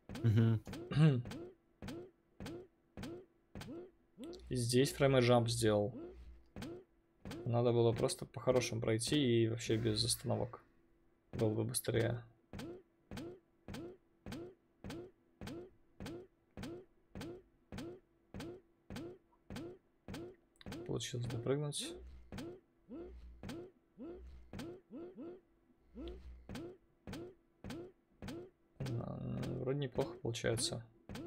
И здесь фрейм джамп сделал. Надо было просто по-хорошему пройти и вообще без остановок. Было бы быстрее. Получилось допрыгнуть. Вроде неплохо получается.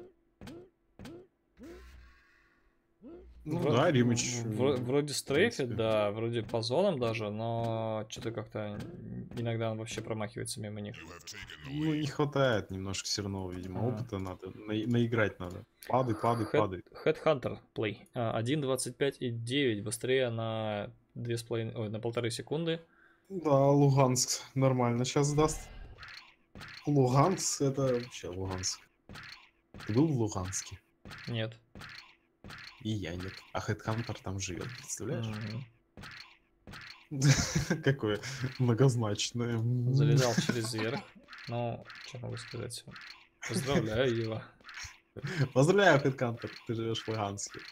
Ну да, ремич. Вроде стрейфит, да, вроде по зонам даже, но что-то как-то иногда он вообще промахивается мимо них. Ну, не хватает немножко все равно, видимо, опыта надо, наиграть надо. Падай. Headhunter Play. 1.25.9, быстрее на 2,5, ой, на 1,5 секунды. Да, Луганск нормально сейчас даст. Луганск, это вообще Луганск. Ты был в Луганске? Нет. И я нет. А Headhunter там живет, представляешь? Какое многозначное. Залезал через верх. Ну, что могу сказать? Поздравляю его. Поздравляю, Headhunter, ты живешь в Луганске.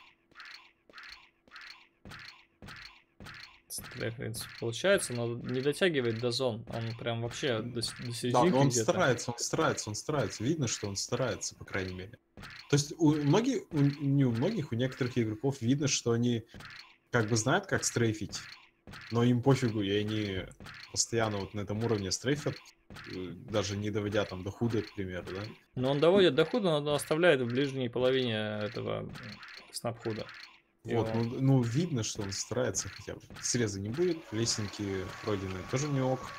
В принципе, получается, но не дотягивает до зон. Он прям вообще до серединки Да, но он где-то. старается. Видно, что он старается, по крайней мере. То есть не у многих, у некоторых игроков видно, что они как бы знают, как стрейфить, но им пофигу, и они постоянно вот на этом уровне стрейфят, даже не доводя там до худа, к примеру, да? Но он доводит до худа, но оставляет в ближней половине этого снап-худа. Вот, ну видно, что он старается хотя бы. Среза не будет, лесенки пройденные тоже не ок.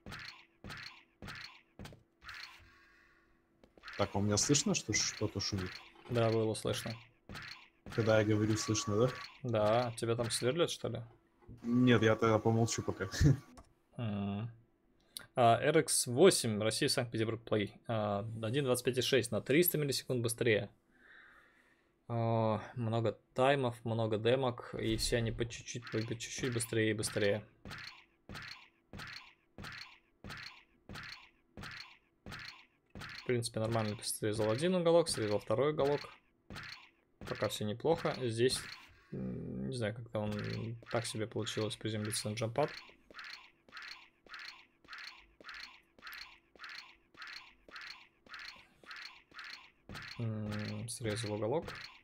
Так, а у меня слышно, что что-то шумит? Да, было слышно. Когда я говорю, слышно, да? Да, тебя там сверлят, что ли? Нет, я тогда помолчу пока. RX8, Россия, Санкт-Петербург, Play. 1.25.6 на 300 миллисекунд быстрее. Много таймов, много демок, и все они по чуть-чуть быстрее и быстрее. В принципе, нормально срезал один уголок, срезал второй уголок. Пока все неплохо. Здесь, не знаю, как-то он так себе получилось приземлиться на джампад. Срезал уголок.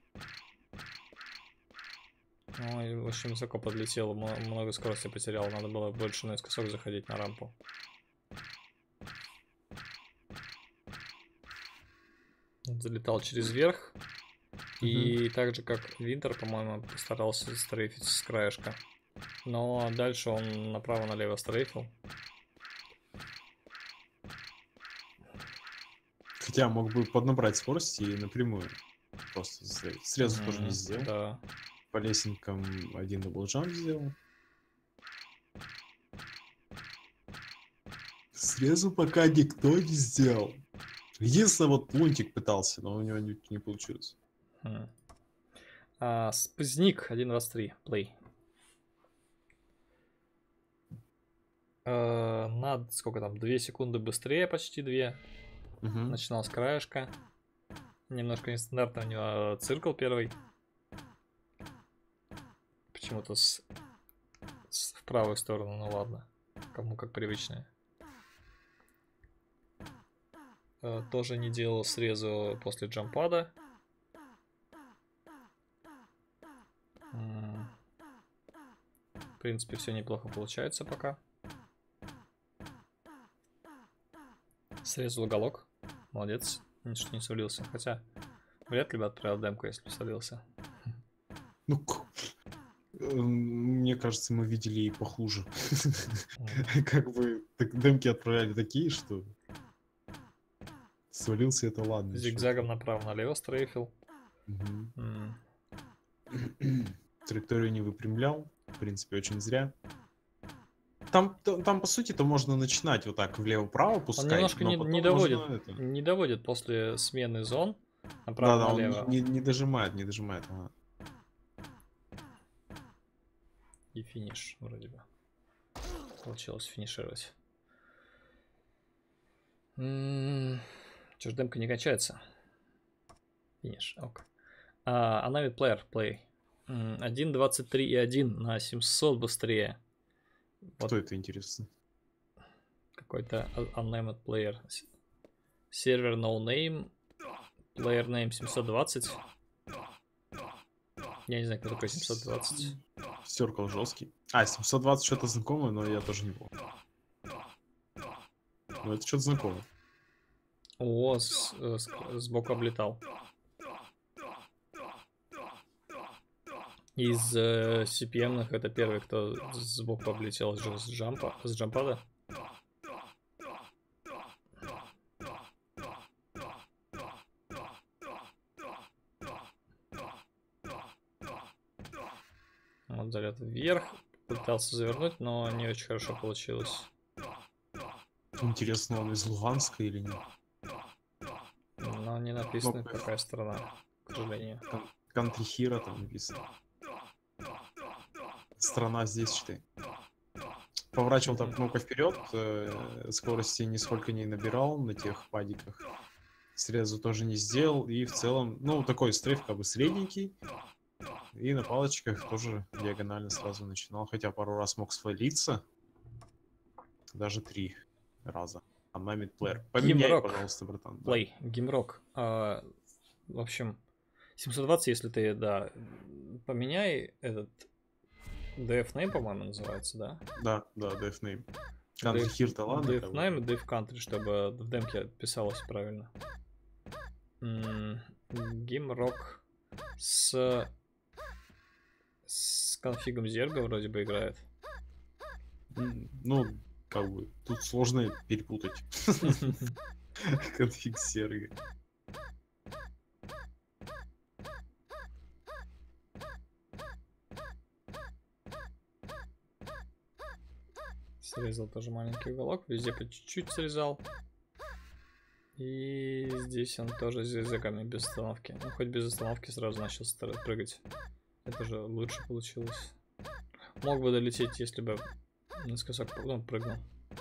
Ой, очень высоко подлетел, много скорости потерял. Надо было больше наискосок заходить на рампу. Залетал через верх. И так же, как Винтер, по-моему, постарался стрейфить с краешка. Но дальше он направо-налево стрейфил. Хотя мог бы поднабрать скорость и напрямую просто срезу тоже не сделал. Да. По лесенкам один даблджамп сделал. Срезу пока никто не сделал. Единственное, вот Лунтик пытался, но у него не получилось. Спазник 1.23, Play. На сколько там, 2 секунды быстрее, почти 2. Начинал с краешка. Немножко нестандартно у него циркл первый. Почему-то в правую сторону, ну ладно. Кому как привычное. Тоже не делал срезу после джампада. принципе, все неплохо получается пока. Срезал уголок. Молодец. Ничего не свалился. Хотя, вряд ли бы отправил демку, если бы свалился. Ну, мне кажется, мы видели и похуже. Как бы демки отправляли такие, что свалился, это ладно. Зигзагом направо-налево стрейфил. Траекторию не выпрямлял. В принципе, очень зря. Там по сути-то можно начинать вот так влево-право пускать. Он немножко не доводит после смены зон Да, направо-налево. он не дожимает, Ага. И финиш, вроде бы. Получилось финишировать. Чё ж демка не качается? Финиш, ок. Unnamed player, play. 1.23.1 на 700 быстрее. Кто вот. Это, интересно? Какой-то unnamed player. Сервер no name. Player name 720. Я не знаю, кто такой 720. Circle жесткий. 720 что-то знакомое, но я тоже не помню. Ну, это что-то знакомое. О, сбоку облетал. Из CPM-ных это первый, кто сбоку облетел с джампада. Вот залет вверх. Пытался завернуть, но не очень хорошо получилось. Интересно, он из Луганска или нет? Но не написано, какая страна, к сожалению. Country Hero там написано. Страна здесь, считай. Поворачивал там кнопкой вперед, скорости нисколько не набирал на тех падиках. Срезу тоже не сделал, и в целом, ну, такой стрейф как бы средненький. И на палочках тоже диагонально сразу начинал, хотя пару раз мог свалиться. Даже 3 раза. Unnamed player. Поменяй, пожалуйста, братан. Play, Гимрок. В общем, 720, если ты, да, поменяй этот DF Name, по-моему, называется, да? Да, DF Name. Country Hero, ладно? DF Name и DF Country, чтобы в демке писалось правильно. Гимрок с конфигом Зерга вроде бы играет. Ну, как бы, тут сложно перепутать. Конфиг Зерга. Срезал тоже маленький уголок, везде по чуть-чуть срезал. И здесь он тоже с зигзагами без остановки. Ну, хоть без остановки сразу начал прыгать. Это же лучше получилось. Мог бы долететь, если бы наскосок прыгнул.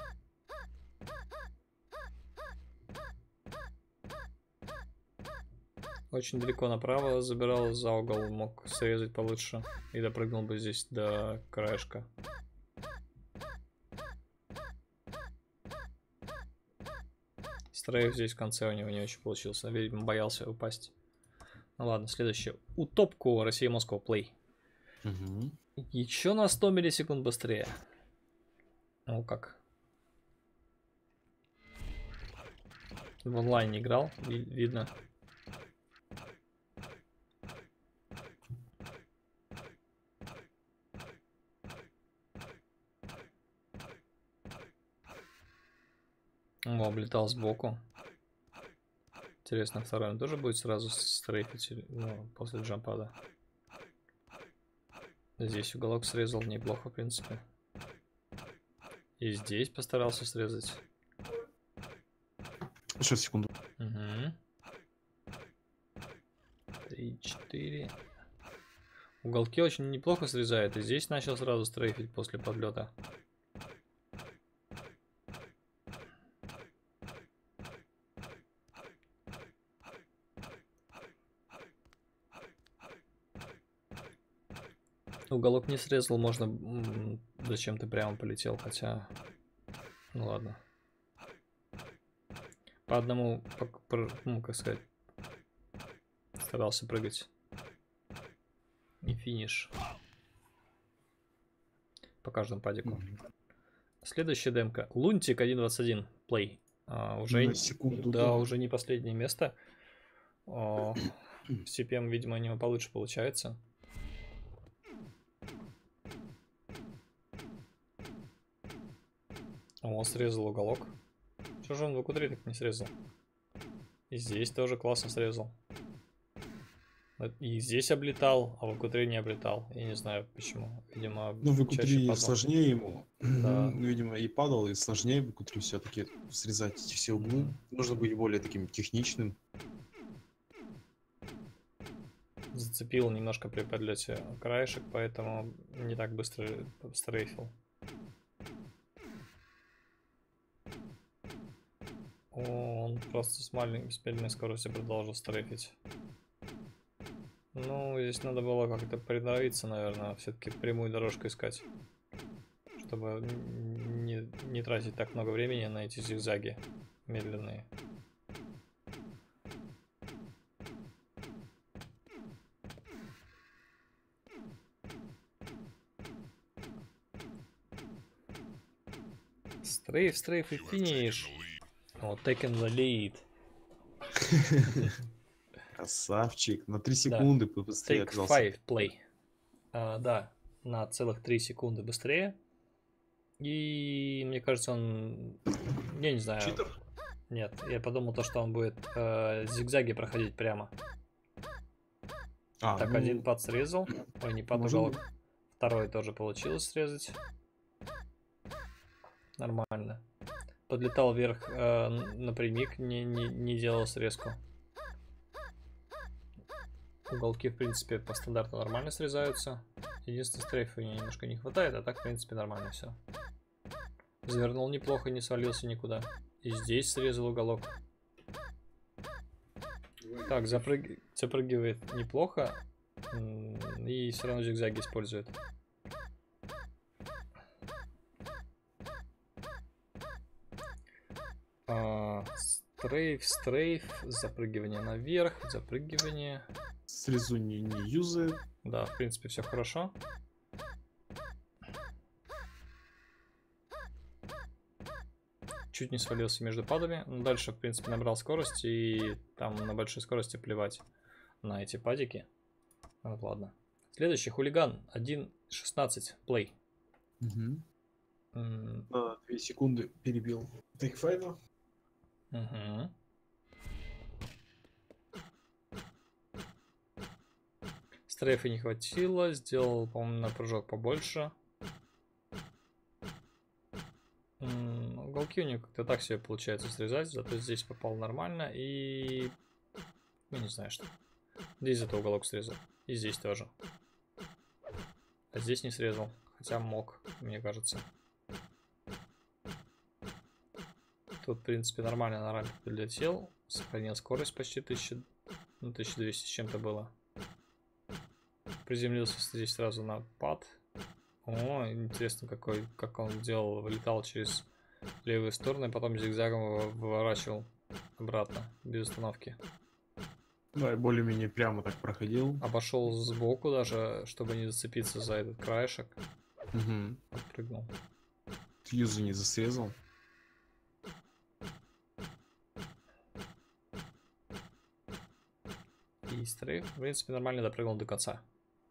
Очень далеко направо забирал за угол, мог срезать получше. И допрыгнул бы здесь до краешка. Стрейф здесь в конце у него не очень получился. Видимо, боялся упасть. Ну ладно, следующее. Утопку Россия-Москва плей. Еще на 100 миллисекунд быстрее. Ну как? В онлайне играл, видно. О, облетал сбоку. Интересно, второй он тоже будет сразу стрейфить, ну, после джампада. Здесь уголок срезал неплохо, в принципе. И здесь постарался срезать. Сейчас, секунду. 3, 4. Уголки очень неплохо срезает. И здесь начал сразу стрейфить после подлета. Уголок не срезал, можно... Зачем ты прямо полетел, хотя... Ну ладно. По одному, ну, как сказать, старался прыгать. И финиш. по каждому падику. Следующая демка. Лунтик 1.21. Play. Уже, На секунду, да, уже не последнее место. CPM, видимо, у него получше получается. О, срезал уголок. Что же он в АК3 так не срезал? И здесь тоже классно срезал. И здесь облетал, а в АК3 не облетал. Я не знаю почему. Видимо, Ну, в чаще АК3 падал. сложнее ему. Да. Видимо, и падал, и сложнее в АК3 все-таки срезать эти все углы. Нужно быть более таким техничным. Зацепил немножко при подлете краешек, поэтому не так быстро стрейфил. Он просто с медленной скоростью продолжил стрейфить. Ну, здесь надо было как-то приноровиться, наверное, все-таки прямую дорожку искать, чтобы не тратить так много времени на эти зигзаги медленные. Стрейф и финиш. Вот, taking the lead. Красавчик. На 3 секунды быстрее Take оказался. 5 play. Да, на целых 3 секунды быстрее. И мне кажется, он... Я не знаю. Читер? Нет, я подумал то, что он будет зигзаги проходить прямо. Так, ну, один пад срезал. Ой, не пад, уголок. Второй тоже получилось срезать. Нормально. Подлетал вверх напрямик, не делал срезку. Уголки, в принципе, по стандарту нормально срезаются. Единственное, стрейфа у него немножко не хватает, а так, в принципе, нормально все. Завернул неплохо, не свалился никуда. И здесь срезал уголок. Так, запрыгивает неплохо. И все равно зигзаги использует. Стрейф, запрыгивание наверх, запрыгивание. Срезу не юзает. Да, в принципе, все хорошо. Чуть не свалился между падами. Но дальше, в принципе, набрал скорость. И там на большой скорости плевать на эти падики. Вот, ладно. Следующий хулиган. 1.16. Play. На 2 секунды перебил Take 5. Угу. Стрейфа не хватило. Сделал, по-моему, на прыжок побольше. Уголки у него как-то так себе получается срезать. Зато здесь попал нормально. И... Я не знаю, что. Здесь зато уголок срезал. И здесь тоже. А здесь не срезал. Хотя мог, мне кажется. Тут, в принципе, нормально на рампе прилетел. Сохранил скорость почти 1200 с чем-то было. Приземлился здесь сразу на пад. О, интересно, как он делал. Вылетал через левую сторону, и потом зигзагом выворачивал обратно, без остановки. Да, и более-менее прямо так проходил. Обошел сбоку даже, чтобы не зацепиться за этот краешек. Отпрыгнул. Юзу не засрезал. И стрейф, в принципе, нормально допрыгнул до конца.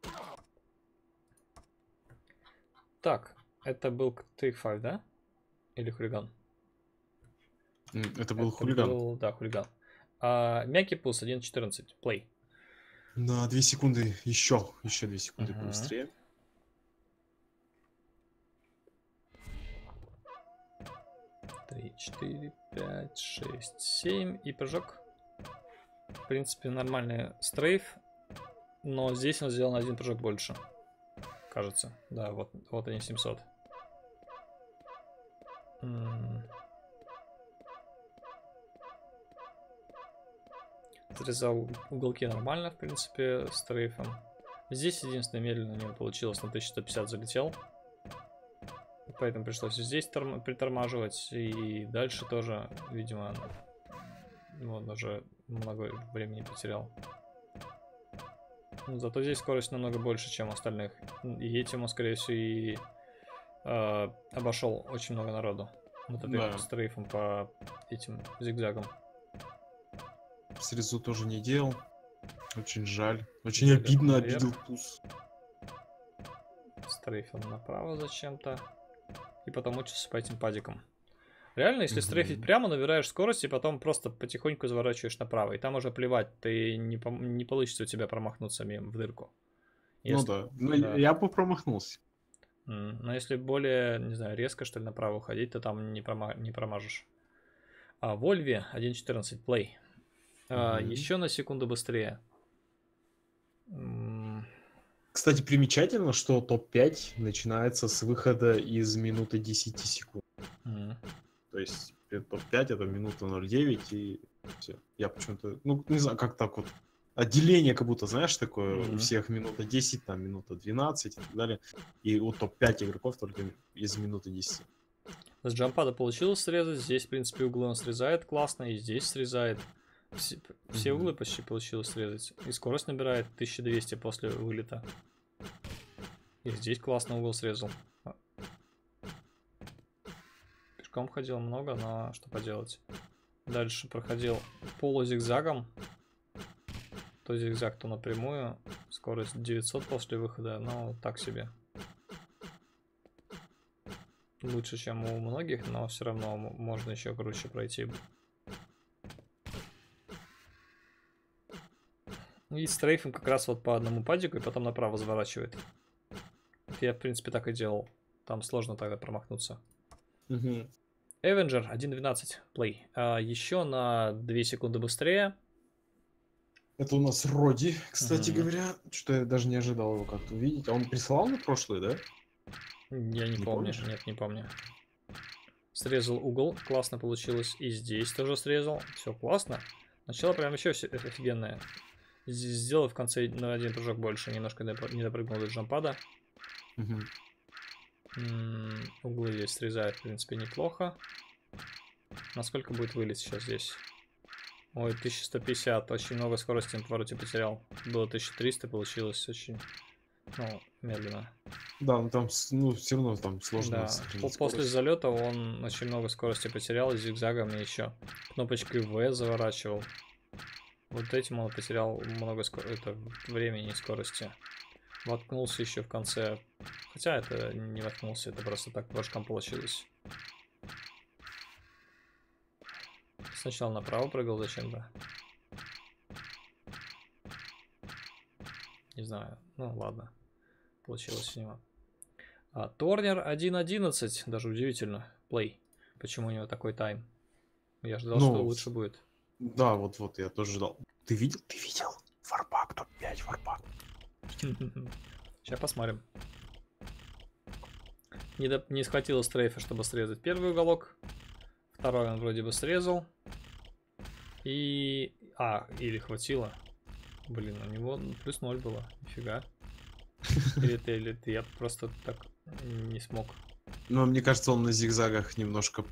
Так, это был Take 5, да? Или хулиган? Это был хулиган. Да, хулиган. Мягкий пулс 1.14. Play. На 2 секунды еще 2 секунды побыстрее. Три, 4, 5, 6, 7 и прыжок. В принципе, нормальный стрейф, но здесь он сделал на один прыжок больше. Кажется. Да, вот они 700. Срезал уголки нормально, в принципе, стрейфом. Здесь единственное медленно у него получилось, на 1150 залетел. Поэтому пришлось и здесь притормаживать. И дальше тоже, видимо, он уже много времени потерял. Зато здесь скорость намного больше, чем у остальных. И этим он, скорее всего, и обошел очень много народу. Вот этим Да. стрейфом по этим зигзагам. Срезу тоже не делал. Очень жаль. Очень Зигзаг обидно наверх. обидел туз. Стрейфом направо зачем-то. И потом учишься по этим падикам. Реально, если стрейфить прямо, набираешь скорость и потом просто потихоньку заворачиваешь направо. И там уже плевать, ты не получится у тебя промахнуться мимо в дырку. Ну да. Ну, да. я бы промахнулся. Но если более, не знаю, резко, что ли, направо уходить, то там не промажешь. Вольви 1.14 плей. Еще на секунду быстрее. Кстати, примечательно, что топ-5 начинается с выхода из минуты 10 секунд. То есть топ-5 это минута 0.9 и все. Я почему-то, ну, не знаю, как так вот. Отделение как будто, знаешь, такое, у всех минута 10, там минута 12 и так далее. И у топ-5 игроков только из минуты 10. С джампада получилось срезать. Здесь, в принципе, углы он срезает классно. И здесь срезает. Все углы почти получилось срезать. И скорость набирает 1200 после вылета. И здесь классно угол срезал. Пешком ходил много, но что поделать. Дальше проходил полузигзагом. То зигзаг, то напрямую. Скорость 900 после выхода, но так себе. Лучше, чем у многих, но все равно можно еще круче пройти. И стрейфом как раз вот по одному падику и потом направо заворачивает. Я, в принципе, так и делал. Там сложно тогда промахнуться. Avenger 1.12 плей. Еще на 2 секунды быстрее. Это у нас Роди, кстати говоря. Что-то я даже не ожидал его как-то увидеть. А он присылал на прошлый, да? Я не помню. Помнишь? Нет, не помню. Срезал угол. Классно получилось. И здесь тоже срезал. Все классно. Начало прям еще офигенное. Сделал в конце на один прыжок больше. Немножко не допрыгнул до джампада. Углы здесь срезают, в принципе, неплохо. Насколько будет вылет сейчас здесь? Ой, 1150. Очень много скорости на повороте потерял. Было 1300, получилось очень, ну, медленно. Да, ну там, ну, все равно там сложно. Да. После залета он очень много скорости потерял, и зигзагами еще. Кнопочкой V заворачивал. Вот этим он потерял много времени и скорости. Воткнулся еще в конце. Хотя это не воткнулся, это просто так прыжком получилось. Сначала направо прыгал зачем-то. Не знаю. Ну ладно. Получилось у него. Торнер 1.11. Даже удивительно. Плей. Почему у него такой тайм? Я ждал, что лучше будет. Да, вот я тоже ждал. Ты видел? Ты видел? Фарбак топ-5, фарбак. Сейчас посмотрим. Не схватило стрейфа, чтобы срезать первый уголок. Второй он вроде бы срезал. И... или хватило. Блин, у него плюс 0 было. Нифига. Или ты, я просто так не смог. Ну, мне кажется, он на зигзагах немножко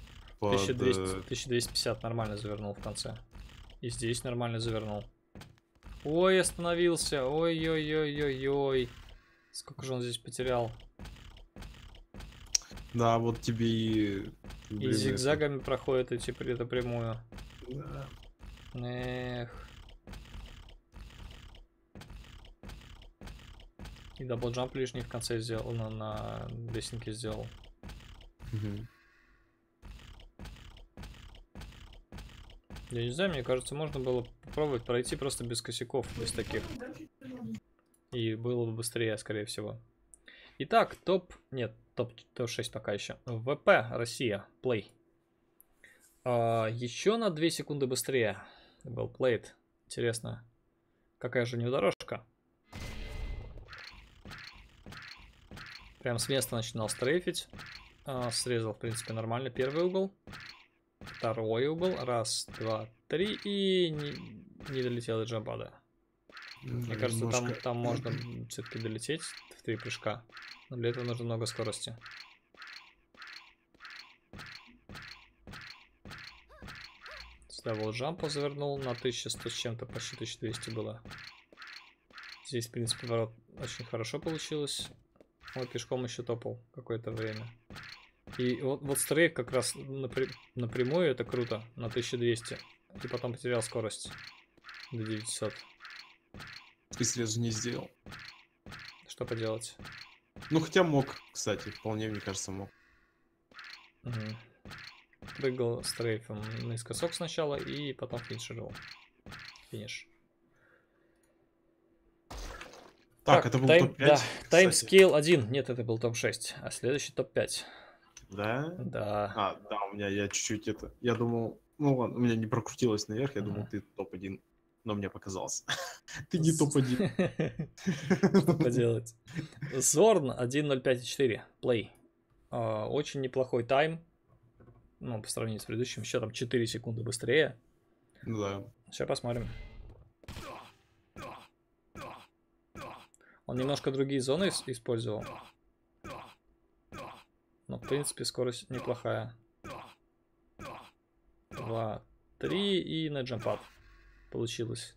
1250 нормально завернул в конце. И здесь нормально завернул. Ой, остановился. Ой-ой-ой-ой-ой. Сколько же он здесь потерял. Да, вот тебе и... И зигзагами проходит это прямую. Да. Эх. И даблджамп лишний в конце сделал, на лесенке сделал. Я не знаю, мне кажется, можно было попробовать пройти просто без косяков, без таких. И было бы быстрее, скорее всего. Итак, топ-6 пока еще. ВП, Россия, плей. Еще на 2 секунды быстрее был плейт. Интересно, какая же неудорожка. Прям с места начинал стрейфить. Срезал, в принципе, нормально первый угол. Второй угол. Раз, два, три. И не долетел до джампада. Мне кажется, там можно все-таки долететь в 3 прыжка. Но для этого нужно много скорости. С даблджампа завернул на 1100 с чем-то, почти 1200 было. Здесь, в принципе, ворот очень хорошо получилось. Вот пешком еще топал какое-то время. И вот стрейф как раз напрямую, это круто, на 1200. И потом потерял скорость до 900. Ты срезу не сделал. Что поделать? Ну, хотя мог, кстати, вполне, мне кажется, мог. Угу. Прыгал стрейфом наискосок сначала и потом финишировал. Финиш. Так, это был топ-5, Да, кстати. таймскейл 1. Нет, это был топ-6. А следующий топ-5. Да? Да. А, да, у меня, я чуть-чуть это... Я думал... Ну ладно, у меня не прокрутилось наверх, я думал, ты топ-1. Но мне показалось. Ты не топ-1. Что поделать? Зорн 1.05.4. Play. Очень неплохой тайм. Ну, по сравнению с предыдущим. Еще там 4 секунды быстрее. Ну да. Сейчас посмотрим. Он немножко другие зоны использовал. Но, в принципе, скорость неплохая. 2, 3 и на джампад. Получилось.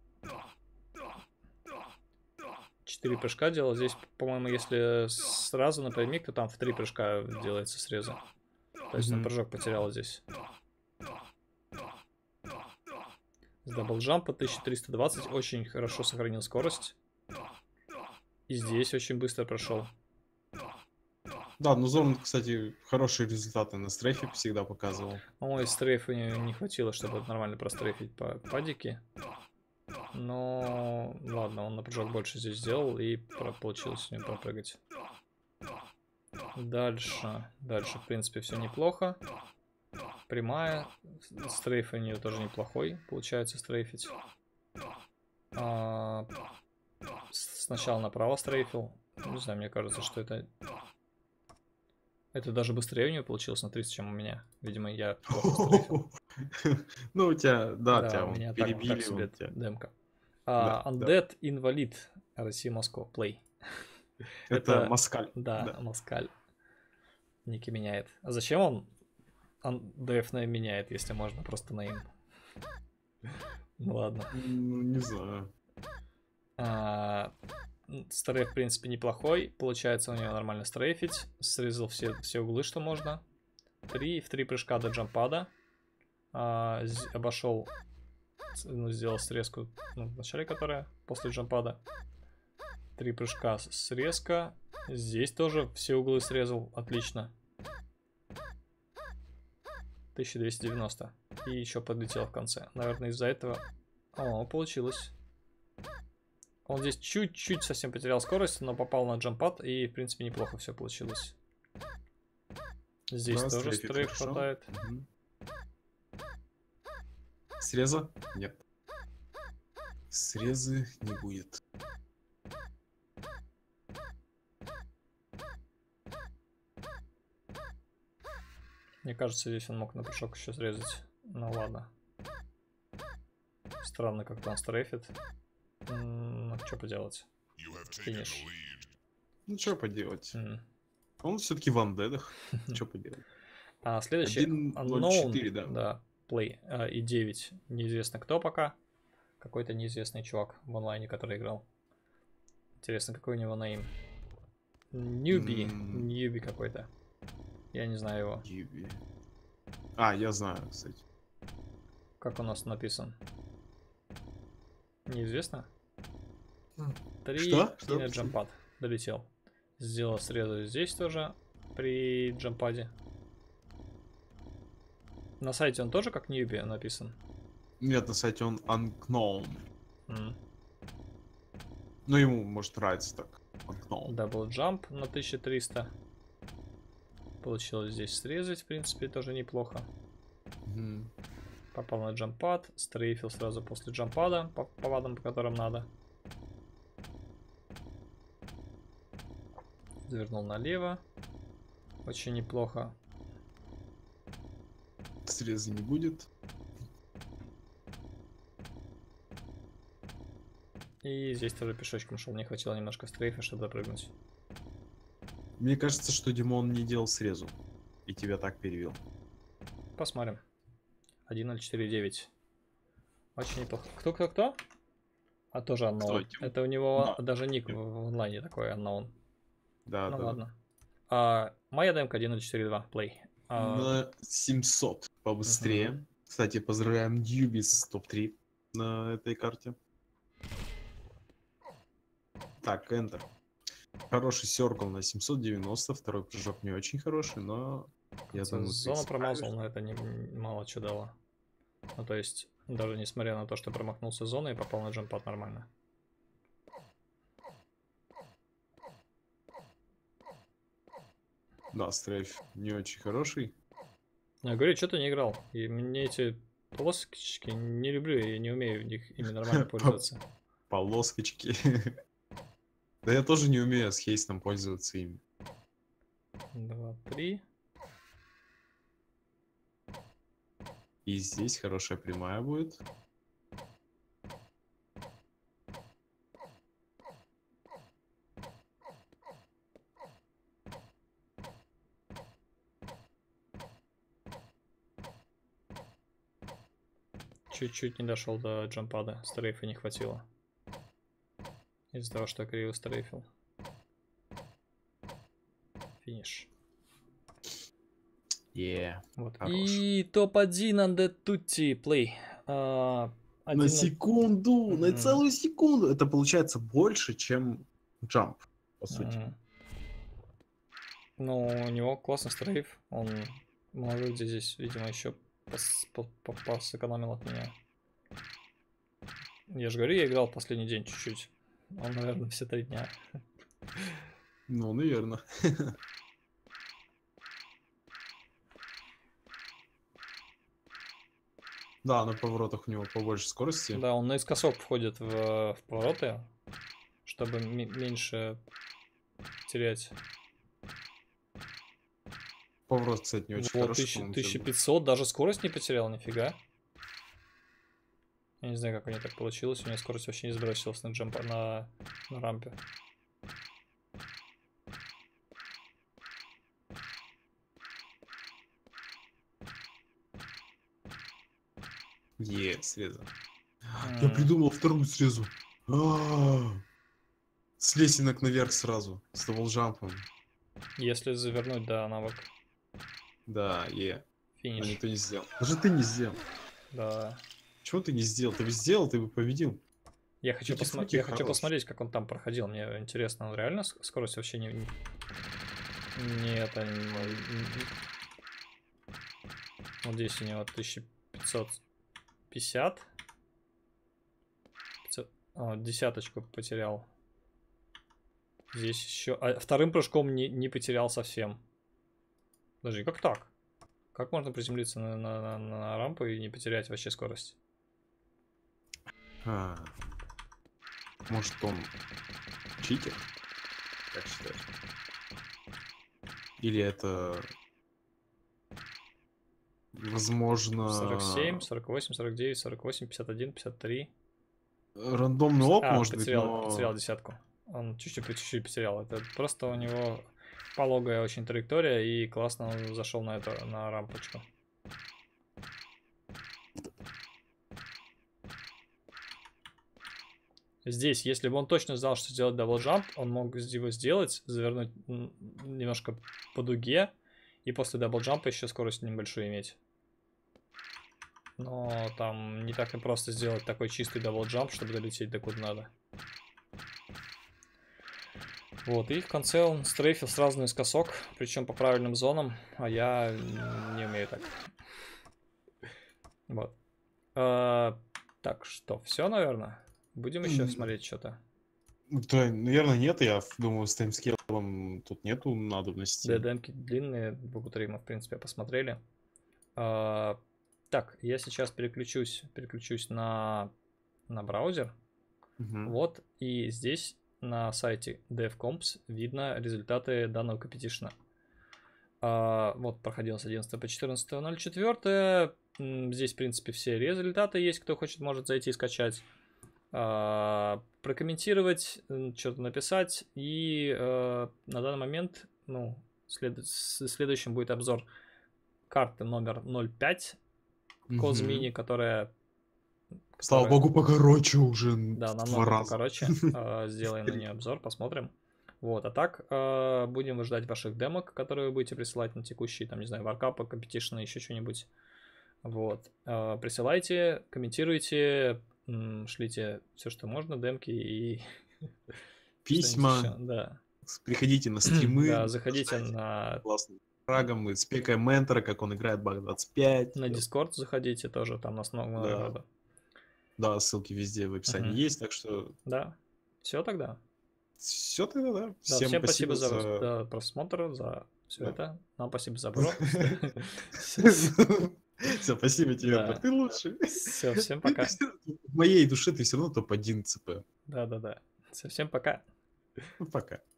4 прыжка делал. Здесь, по-моему, если сразу напрямик, то там в 3 прыжка делается среза. То есть он прыжок потерял здесь. С даблджампа 1320 очень хорошо сохранил скорость. И здесь очень быстро прошел. Да, но Зорн, кстати, хорошие результаты на стрейфе всегда показывал. Ой, стрейфа не хватило, чтобы нормально прострейфить по падике. Но ладно, он на прыжок больше здесь сделал и получилось у него пропрыгать. Дальше, в принципе, все неплохо. Прямая. Стрейф у нее тоже неплохой. Получается стрейфить. Сначала направо стрейфил. Не знаю, мне кажется, что это... Это даже быстрее у нее получилось на 30, чем у меня. Видимо, я плохо стрейфил. Ну, у тебя, да, Да, тебя у меня перебили. так себе демка. Да, Undead Invalid. Россия, Москва. Play. Это Москаль. Да, Москаль. Ники меняет. А зачем он DF меняет, если можно просто на им? Ну ладно. Ну, не знаю. Стрейф, в принципе, неплохой. Получается у него нормально стрейфить. Срезал все углы, что можно. В 3 прыжка до джампада. Обошел, ну, сделал срезку, ну, в начале которая, после джампада. 3 прыжка срезка. Здесь тоже все углы срезал. Отлично. 1290. И еще подлетел в конце. Наверное, из-за этого... О, получилось. Он здесь чуть-чуть совсем потерял скорость, но попал на джампад, и, в принципе, неплохо все получилось. Здесь Да, тоже стрейф хватает. Среза? Нет. Срезы не будет. Мне кажется, здесь он мог на прыжок еще срезать. Ну ладно. Странно, как-то он стрейфит. Ну, что поделать? Финиш. Ну, что поделать? Он все-таки в андедах. Что поделать? Следующий Unknown. 1.04, да. Да, Play. И 9. Неизвестно кто пока. Какой-то неизвестный чувак в онлайне, который играл. Интересно, какой у него нейм. Ньюби какой-то. Я не знаю его. Ньюби. А, я знаю, кстати. Как у нас написан? Неизвестно? 3 и на джампад. Долетел. Сделал срезы здесь тоже при джампаде. На сайте он тоже как Ньюби написан? Нет, на сайте он Unknown. Ну, ему, может, нравится так. Unknown. Дабл джамп на 1300. Получилось здесь срезать, в принципе, тоже неплохо. Попал на джампад, стрейфил сразу после джампада, по повадам, по которым надо. Завернул налево. Очень неплохо. Среза не будет. И здесь тоже пешочком шел, не хватило немножко стрейфа, чтобы допрыгнуть. Мне кажется, что Димон не делал срезу. И тебя так перевел. Посмотрим. 1.049. Очень неплохо. Кто? А тоже unknown. Это у него даже ник в онлайне такой unknown. Да, Ну да. ладно. Моя демка 1.4.2, play. На 700 побыстрее. Кстати, поздравляем Ньюби с топ-3 на этой карте. Так, Enter. Хороший серкл на 790, второй прыжок не очень хороший, но я думаю, ты Зона промазал, справишься. но это мало что дало. Ну, то есть, даже несмотря на то, что промахнулся зоной и попал на джампад нормально. Да, стрейф не очень хороший. Я говорю, что ты не играл? И мне эти полосочки не люблю, я не умею ими нормально пользоваться. Полосочки. Да я тоже не умею с хейстом пользоваться ими. 2, 3. И здесь хорошая прямая будет. Чуть-чуть не дошел до джампада, стрейфа не хватило. Из-за того, что я криво стрейфил. Финиш. Вот. Хорош. И топ-1 Undead Tutti play. На секунду, на целую секунду. Это получается больше, чем джамп, по сути. Ну, у него классный стрейф. Он много где здесь, видимо, еще сэкономил от меня. Я же говорю, я играл последний день чуть-чуть. Он, наверное, все 3 дня. Ну, наверное. Да, на поворотах у него побольше скорости. Да, он наискосок входит в повороты, чтобы меньше терять. Поворот, кстати, не очень Вот, хороший. 1500, даже скорость не потерял, нифига. Я не знаю, как у меня так получилось, у меня скорость вообще не сбросилась на джампа, на рампе. Среза. Я придумал вторую срезу. С лесенок наверх сразу, с даблджампом. Если завернуть, да, навык. Да, Финиш. Но никто не сделал. Даже ты не сделал. Да. Чего ты не сделал? Ты бы сделал, ты бы победил. Я хочу посмотреть, как он там проходил. Мне интересно, он реально скорость вообще не это вот здесь у него 1550. Десяточку потерял. Здесь еще... вторым прыжком не потерял совсем. Подожди, как так? Как можно приземлиться на рампу и не потерять вообще скорость? Может, он читер? Как считаешь? Или это... Возможно... 47, 48, 49, 48, 51, 53. Рандомный оп, может быть, но... потерял десятку. Он чуть-чуть потерял. Это просто у него пологая очень траектория, и классно он зашел на рампочку. Здесь, если бы он точно знал, что сделать даблджамп, он мог его сделать, завернуть немножко по дуге, и после даблджампа еще скорость небольшую иметь. Но там не так и просто сделать такой чистый даблджамп, чтобы долететь до куда надо. Вот, и в конце он стрейфил сразу наискосок, причем по правильным зонам, а я не умею так. Вот. Так, что, все, наверное? Будем еще смотреть что-то? Да, наверное, нет. Я думаю, с таймскейлом тут нету надобности. Да, демки длинные, буквы мы, в принципе, посмотрели. Так, я сейчас переключусь на браузер. Вот, и здесь на сайте DevComps видно результаты данного компетишна. Вот, проходил с 11 по 14.04. Здесь, в принципе, все результаты есть. Кто хочет, может зайти и скачать. Прокомментировать, что-то написать. И на данный момент, ну, следующим будет обзор карты номер 05 Козмини, которая... Слава богу, покороче уже. Да, намного покороче. Сделаем на нее обзор, посмотрим. Вот, а так будем ждать ваших демок, которые вы будете присылать на текущие, там, не знаю, варкапы, компетишны, еще что-нибудь. Вот. Присылайте, комментируйте, шлите все, что можно, демки и Письма, да. приходите на стримы. Да, заходите на... Классным фрагом, мы спекаем ментора, как он играет баг 25. На Discord заходите тоже, там нас много народу. Да, ссылки везде в описании есть, так что... Да, все тогда. Все тогда, да. Да, Всем спасибо за просмотр, за все это. Нам спасибо за бро. Все, спасибо тебе, Да. ты лучший. Все, всем пока. В моей душе ты все равно топ-1 ЦП. Да. Все, всем пока. Пока.